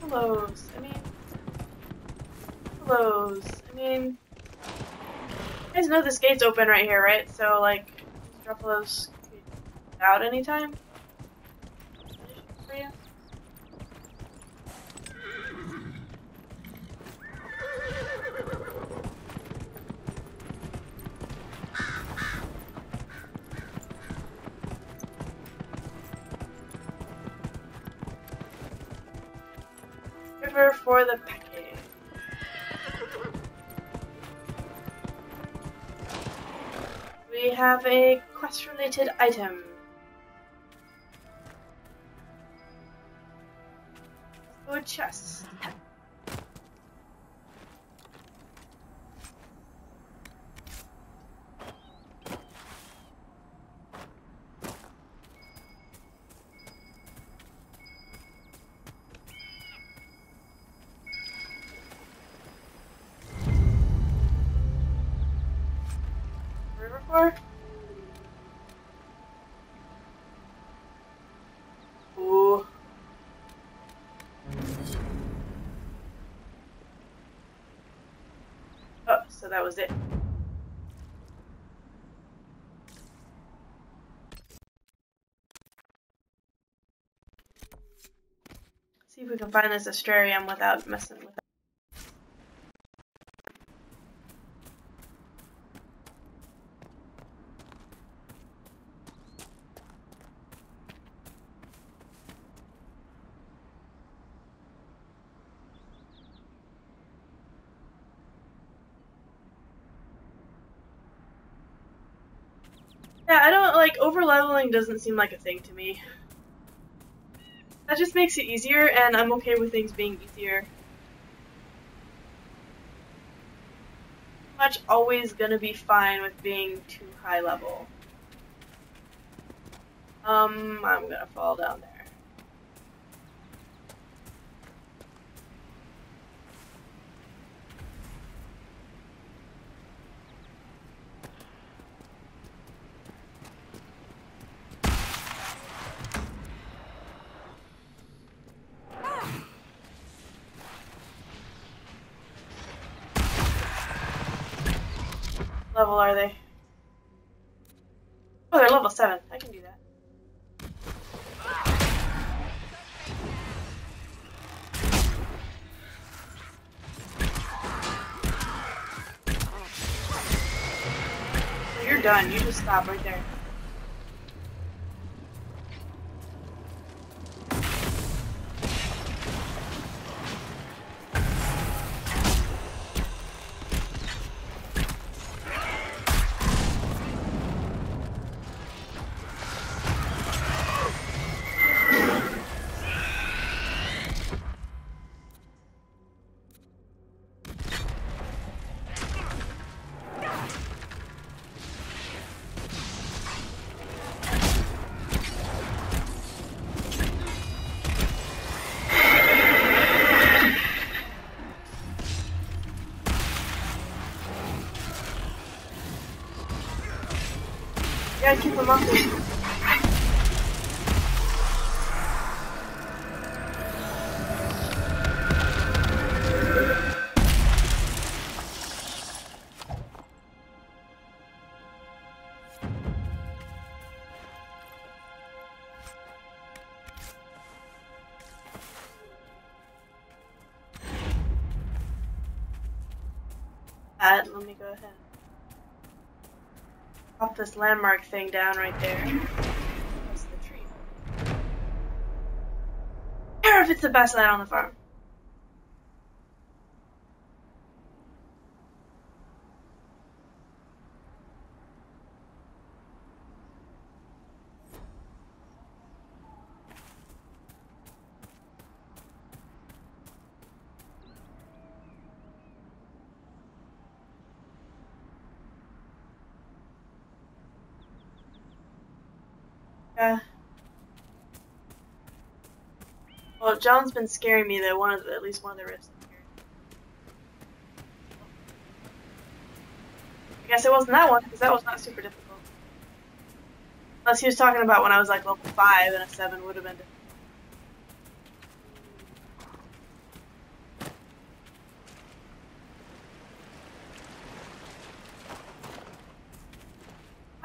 pillows. I mean, pillows. I mean, you guys know this gate's open right here, right? So, like, these drop pillows out anytime. For you. River for the package. We have a quest-related item. Good chest. River for? Ooh. Oh, so that was it. See if we can find this astrarium without messing with it. Yeah, I don't, like, over-leveling doesn't seem like a thing to me. That just makes it easier, and I'm okay with things being easier. Pretty much always gonna be fine with being too high level. Um, I'm gonna fall down there. Level are they? Oh, they're level seven. I can do that. So you're done. You just stop right there. Yeah, keep them up there. Uh, let me go ahead. Pop this landmark thing down right there. That's the tree. Care if it's the best land on the farm. Yeah. Well, John's been scaring me that one of the, at least one of the rifts is here. I guess it wasn't that one, because that was not super difficult. Unless he was talking about when I was like level five and a seven would have been difficult.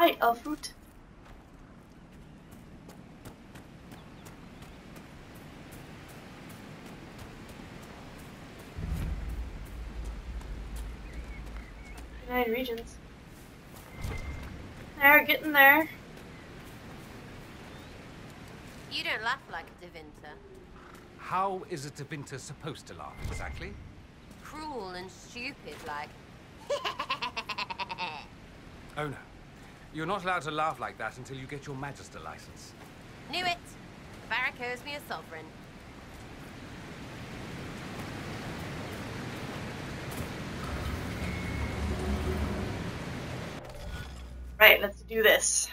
Hi, Elfroot. Nine regions. There, getting there. You don't laugh like a Devinter. How is a Tevinter supposed to laugh, exactly? Cruel and stupid, like. Oh no. You're not allowed to laugh like that until you get your Magister license. Knew it. Varric owes me a sovereign. Right, let's do this.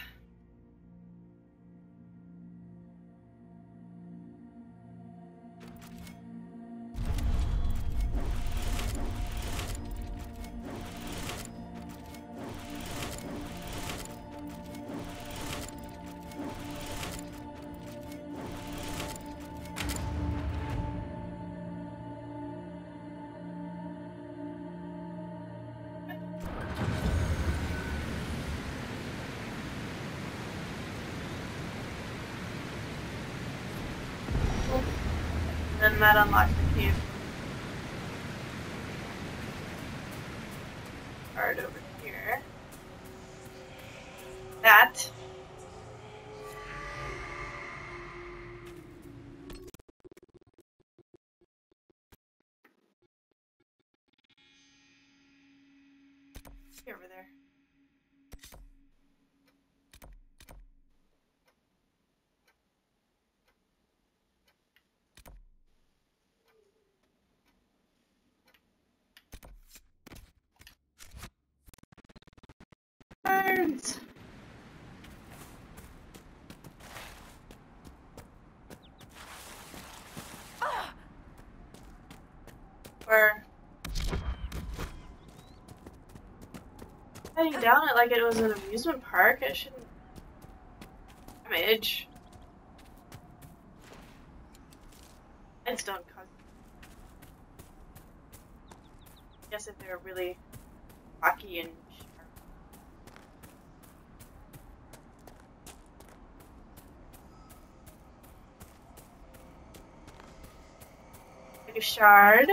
Then that unlocks the cave. Card over here. That. Over there. Birds. Or heading down it like it was an amusement park. It shouldn't damage. It's don't cause. I guess if they're really cocky and sharp. Like a shard.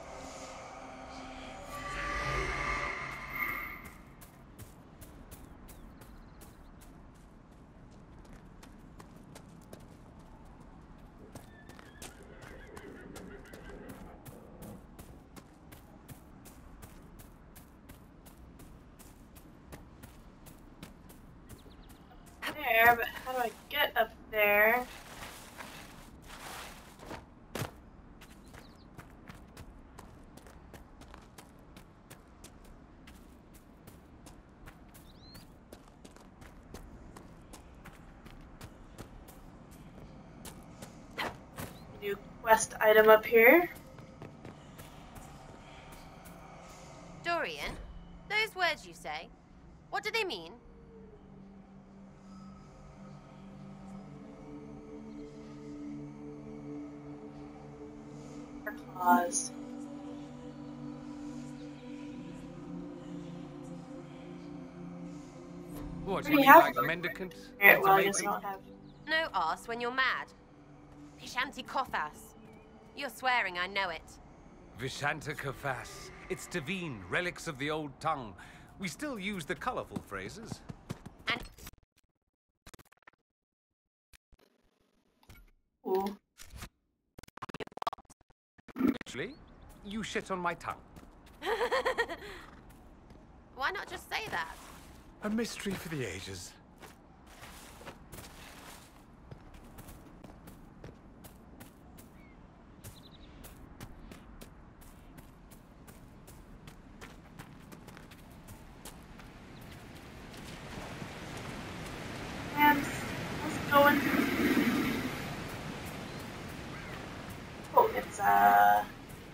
There, but how do I get up there? New quest item up here. Dorian, those words you say, what do they mean? Claws. What, Already you mean have like one. mendicant? Alright, well, I Ultimatum? guess I'll have. No arse when you're mad. Pishanti Kothas. You're swearing, I know it. Vishanta Kafas. It's Tavine, relics of the old tongue. We still use the colourful phrases. And Ooh. Actually, you shit on my tongue. why not just say that? A mystery for the ages. And let's go in. Oh, it's uh.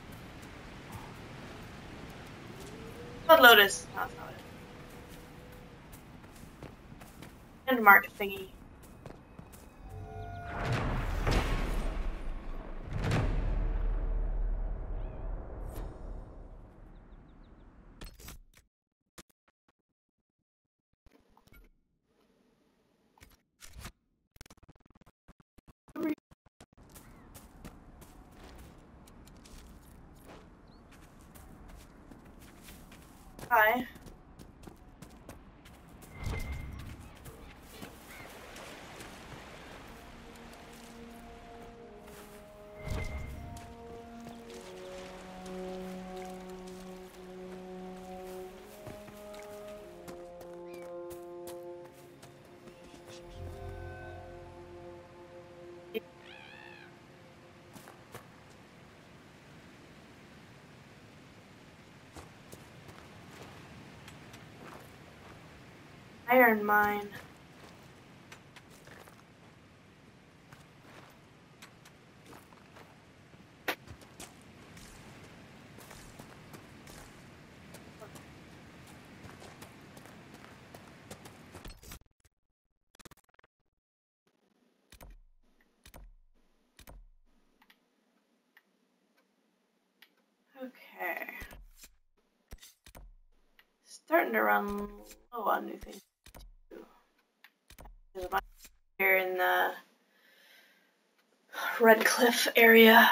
Blood Lotus. No, that's not it. And mark thingy. Hi. Iron mine. Okay. Starting to run low on new things too. There's a bunch here in the Red Cliff area.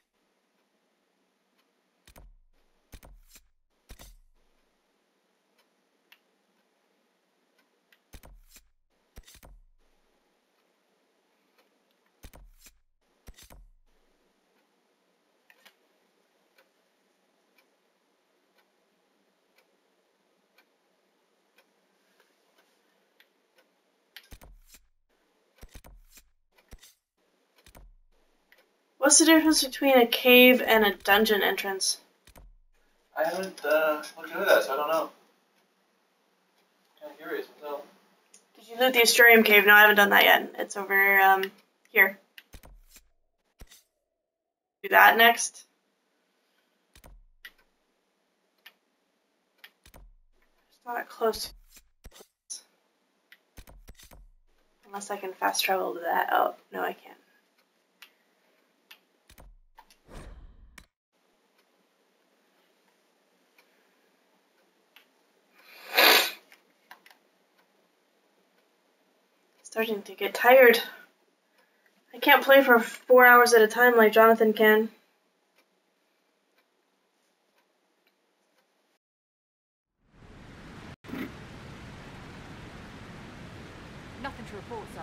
What's the difference between a cave and a dungeon entrance? I haven't uh, looked into that, so I don't know. Kind of curious myself. Did you loot the Asterium cave? No, I haven't done that yet. It's over um here. Do that next. It's not close. Unless I can fast travel to that. Oh, no, I can't. Starting to get tired. I can't play for four hours at a time like Jonathan can. Nothing to report, sir.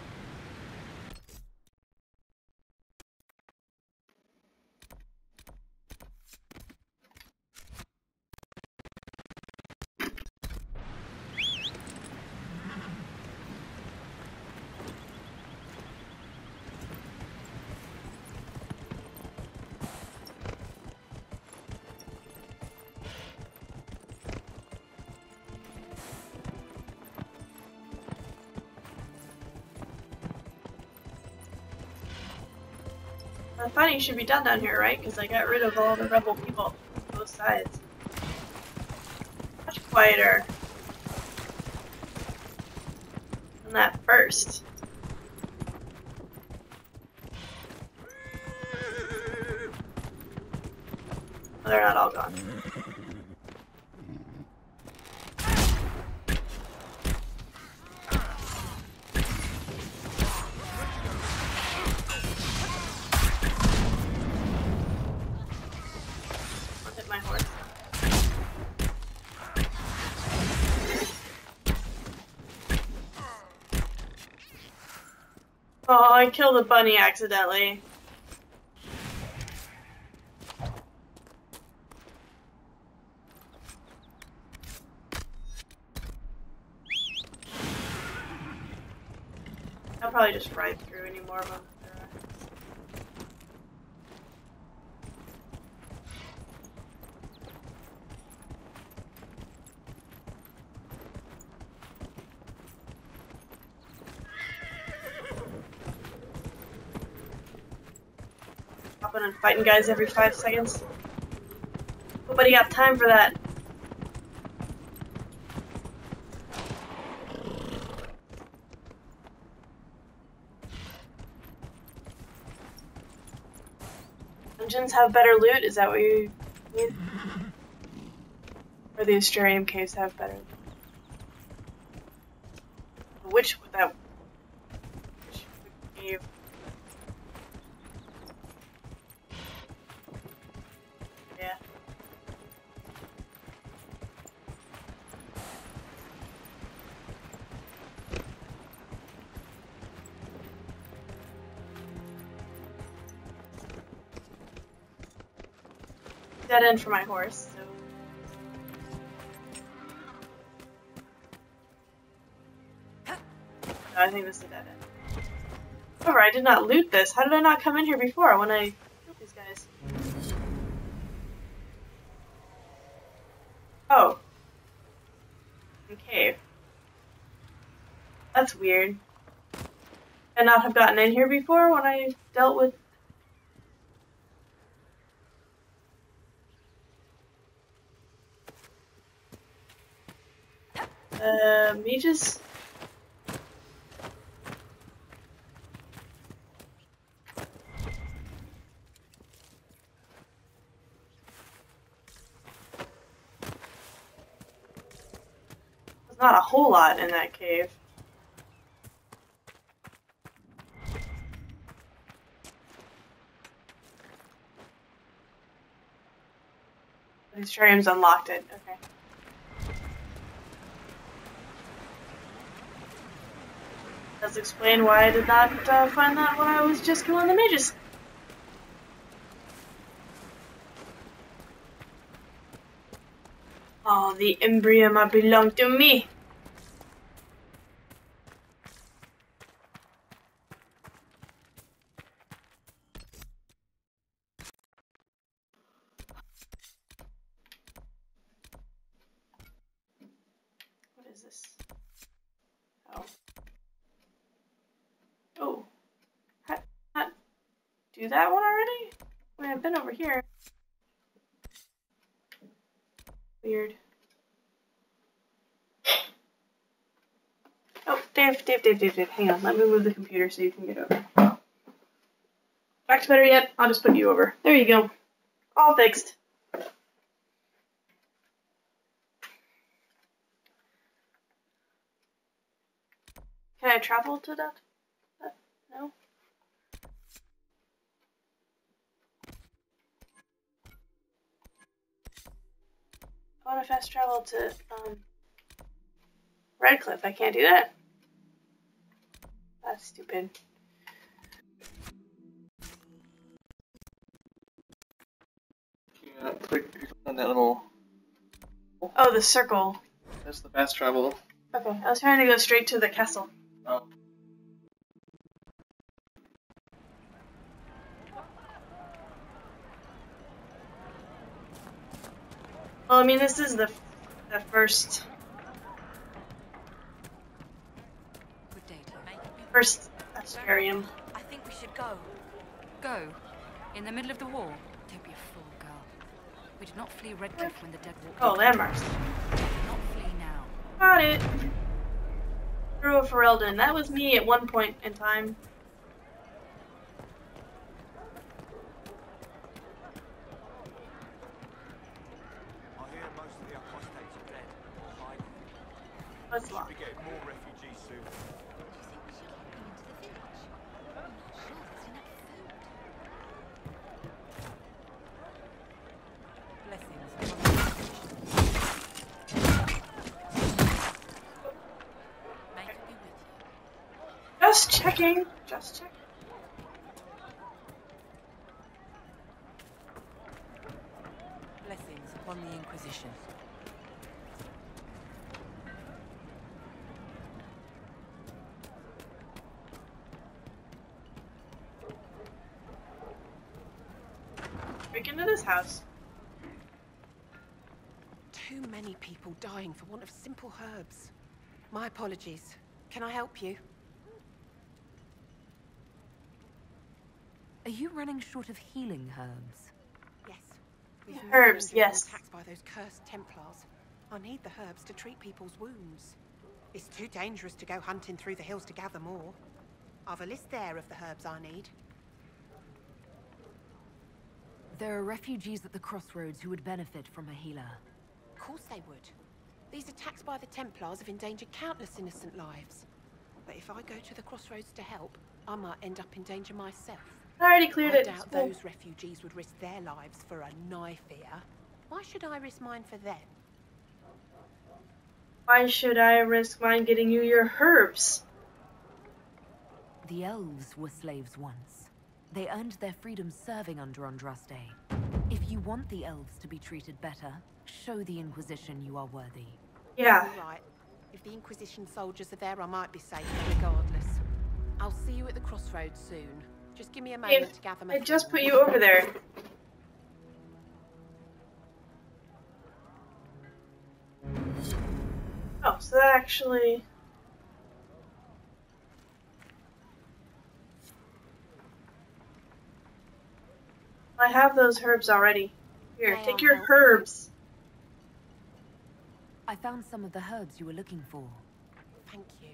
The fighting should be done down here, right? Because I got rid of all the rebel people on both sides. Much quieter than that first. Oh, they're not all gone. My horse. Oh, I killed a bunny accidentally. I'll probably just ride through any more of them. Hopping and fighting guys every five seconds. Nobody got time for that. Dungeons have better loot? Is that what you mean? Or the Asterium caves have better loot? Which would that... Which cave? dead end for my horse, so. No, I think this is a dead end. However, I did not loot this. How did I not come in here before when I killed these guys? Oh. A cave. That's weird. I not have gotten in here before when I dealt with. Uh, mages? There's not a whole lot in that cave. These streams unlocked it, okay. Does explain why I did not uh, find that when I was just killing the mages. Oh, the Imbrium belong to me. What is this? Oh. Oh. How, not do that one already? I mean, I've been over here. Weird. Oh, Dave, Dave, Dave, Dave, Dave, hang on. Let me move the computer so you can get over. Back's better yet? I'll just put you over. There you go. All fixed. Can I travel to that? that? No? I want to fast travel to, um, Redcliffe. I can't do that. That's stupid. Yeah, click on that little. Oh, the circle. That's the fast travel. Okay, I was trying to go straight to the castle. Oh. Well, I mean, this is the the first Good day, Chloe. first Astarium. I think we should go. Go? In the middle of the war? Don't be a fool, girl. We did not flee Redcliffe when the dead walked. Oh, landmarks. We do not flee now. Got it. Through Ferelden. That was me at one point in time. I hear most of the apostates are dead or hiding. What's We'll locked? be getting more refugees soon. Blessings. May it be with you. Just checking. Just checking. Blessings upon the Inquisition. Break into this house. Too many people dying for want of simple herbs. My apologies. Can I help you? Are you running short of healing herbs? Yes. We've no Herbs, danger yes. from attacks by those cursed Templars. I need the herbs to treat people's wounds. It's too dangerous to go hunting through the hills to gather more. I've a list there of the herbs I need. There are refugees at the crossroads who would benefit from a healer. Of course they would. These attacks by the Templars have endangered countless innocent lives. But if I go to the crossroads to help, I might end up in danger myself. I already cleared I it. doubt Cool. those refugees would risk their lives for a knife here. Why should I risk mine for them? Why should I risk mine getting you your herbs? The elves were slaves once. They earned their freedom serving under Andraste. If you want the elves to be treated better, show the Inquisition you are worthy. Yeah. All right. If the Inquisition soldiers are there, I might be safe regardless. I'll see you at the crossroads soon. Just give me a moment If to gather my I just things. put you over there. Oh, so that actually... I have those herbs already. Here, May take I your help? herbs. I found some of the herbs you were looking for. Thank you.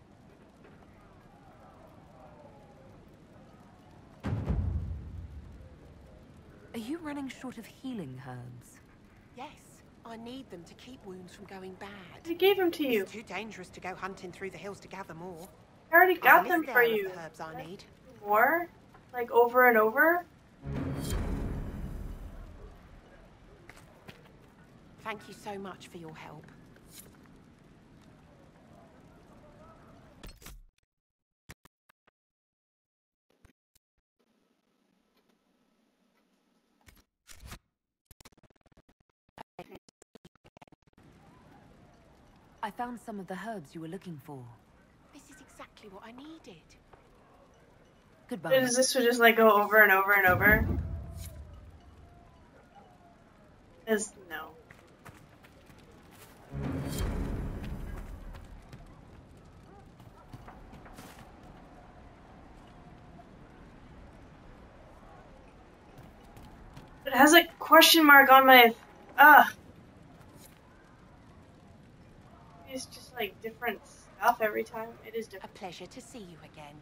Are you running short of healing herbs? Yes, I need them to keep wounds from going bad. I gave them to you. It's too dangerous to go hunting through the hills to gather more. I already I've got a them list for there of you. the herbs I need. More? Like over and over? Thank you so much for your help. I found some of the herbs you were looking for. This is exactly what I needed. Goodbye. Does this would just like go over and over and over? Is no. It has a question mark on my ah. It's just like different stuff every time. It is A different. pleasure to see you again.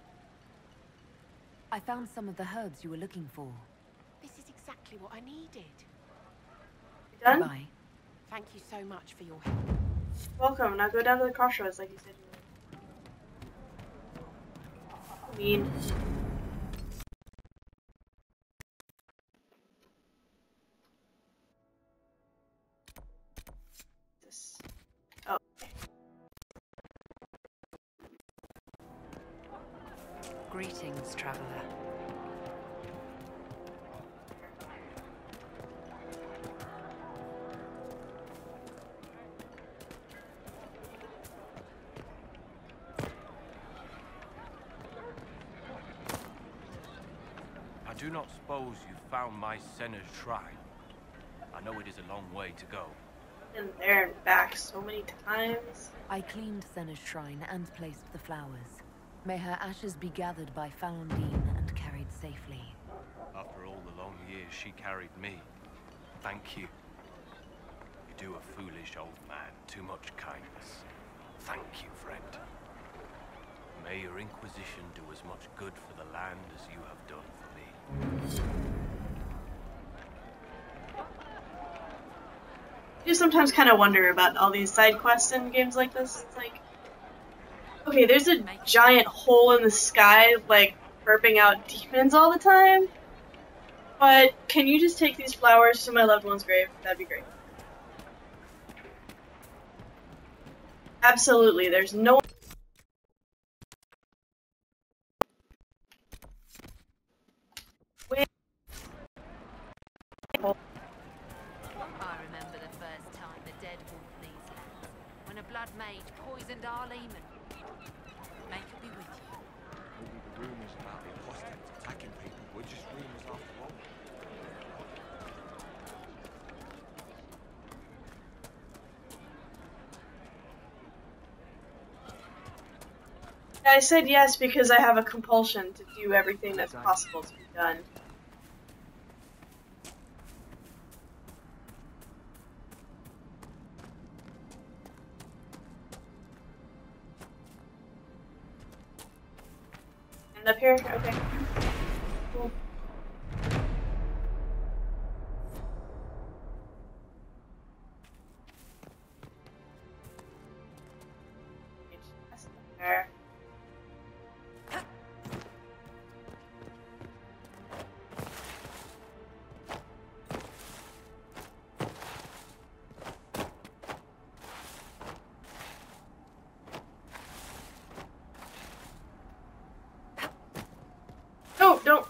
I found some of the herbs you were looking for. This is exactly what I needed. You done? Goodbye. Thank you so much for your help. Welcome. Now go down to the crossroads like you said you would. Mean. This. Oh. Greetings, traveler. I do not suppose you found my Senna's shrine. I know it is a long way to go. Been there and back so many times. I cleaned Senna's shrine and placed the flowers. May her ashes be gathered by Falundine and carried safely. After all the long years she carried me, thank you. You do a foolish old man too much kindness. Thank you, friend. May your Inquisition do as much good for the land as you have done for me. I do sometimes kind of wonder about all these side quests in games like this. It's like, okay, there's a giant hole in the sky, like, burping out demons all the time. But can you just take these flowers to my loved one's grave? That'd be great. Absolutely, there's no... I remember the first time the dead walked these lands, when a blood mage poisoned our leman. May it be with you. Maybe the rumors about the apostates attacking people were just rumors after all. I said yes because I have a compulsion to do everything that's possible to be done. And up here? Okay. Cool. There. No, don't.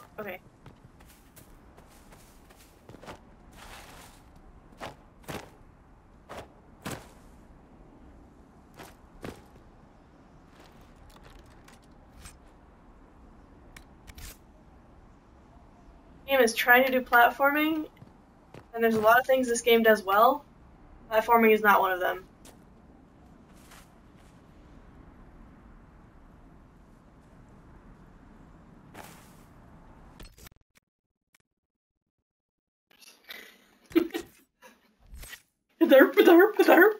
game is trying to do platforming, and there's a lot of things this game does well. Platforming is not one of them. Derp, derp, derp.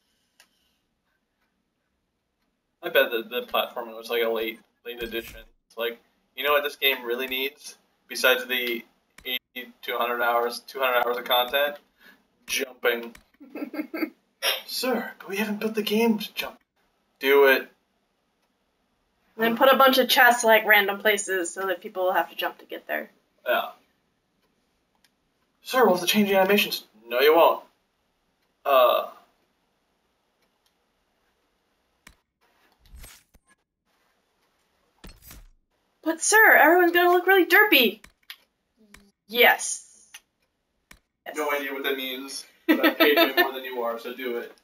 I bet that the platforming was like a late, late addition. It's like, you know what this game really needs? Besides the eighty to one hundred hours, two hundred hours of content? Jumping. Sir, but we haven't built the game to jump. Do it. And then put a bunch of chests like random places so that people will have to jump to get there. Yeah. Sir, we'll have to change the animations. No, you won't. Uh... But sir, everyone's gonna look really derpy. Yes. Yes. No idea what that means. But I paid way more than you are, so do it.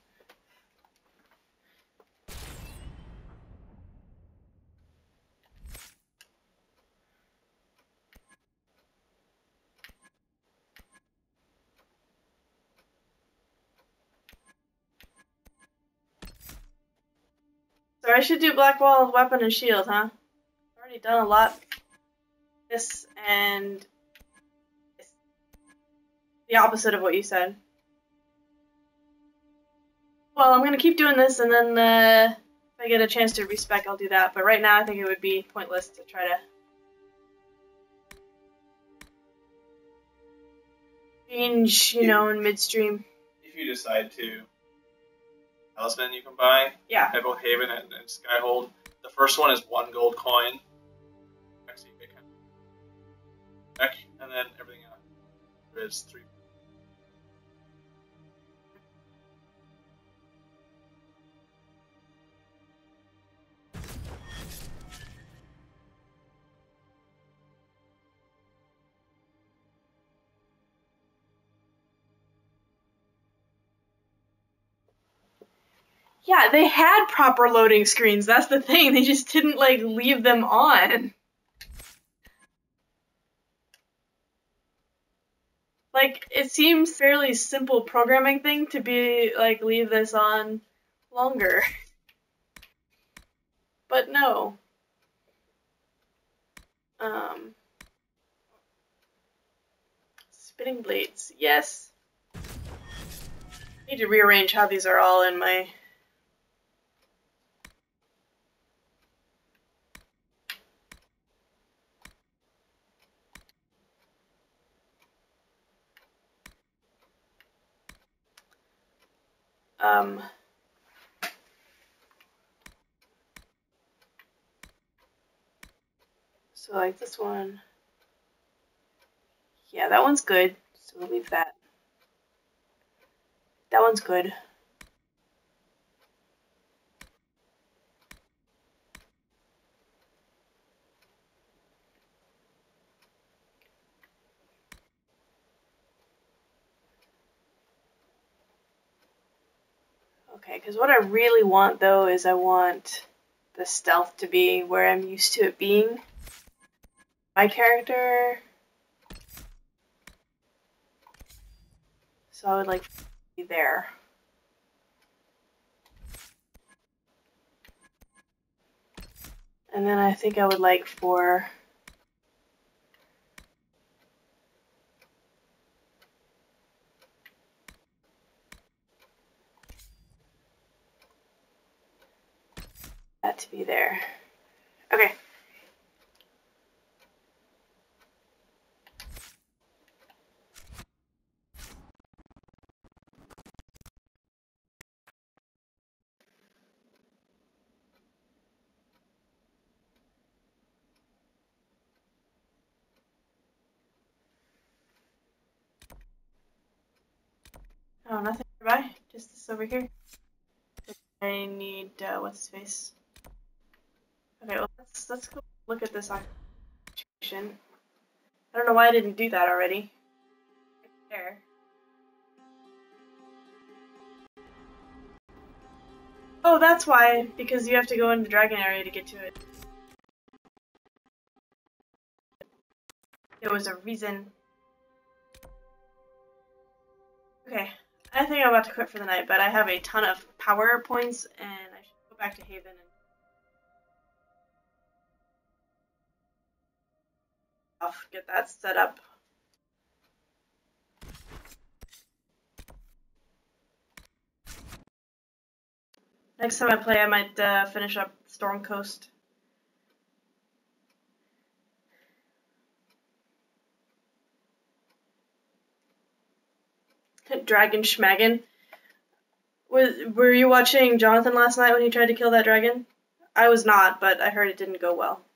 So I should do Black Wall of Weapon and Shield, huh? I've already done a lot. This and this. The opposite of what you said. Well, I'm gonna keep doing this, and then uh, if I get a chance to respec, I'll do that. But right now, I think it would be pointless to try to change, you know, in midstream. If you decide to, talisman you can buy. Yeah. At both Haven and, and Skyhold. The first one is one gold coin. Actually, they can. Heck, and then everything else is three. Yeah, they had proper loading screens. That's the thing. They just didn't, like, leave them on. Like, it seems fairly simple programming thing to be, like, leave this on longer. But no. Um. Spinning blades. Yes. I need to rearrange how these are all in my... Um, so like this one, yeah, that one's good, so we'll leave that. That one's good. Okay, because what I really want, though, is I want the stealth to be where I'm used to it being. My character... So I would like to be there. And then I think I would like for... that to be there. Okay. Oh, nothing nearby. Just this over here. I need uh, what's his face. Okay, well let's let's go look at this occupation. I don't know why I didn't do that already. There. Oh, that's why, because you have to go into the dragon area to get to it. There was a reason. Okay, I think I'm about to quit for the night, but I have a ton of power points, and I should go back to Haven and off, get that set up. Next time I play, I might uh, finish up Storm Coast. Dragon Schmaggin. Was, were you watching Jonathan last night when he tried to kill that dragon? I was not, but I heard it didn't go well.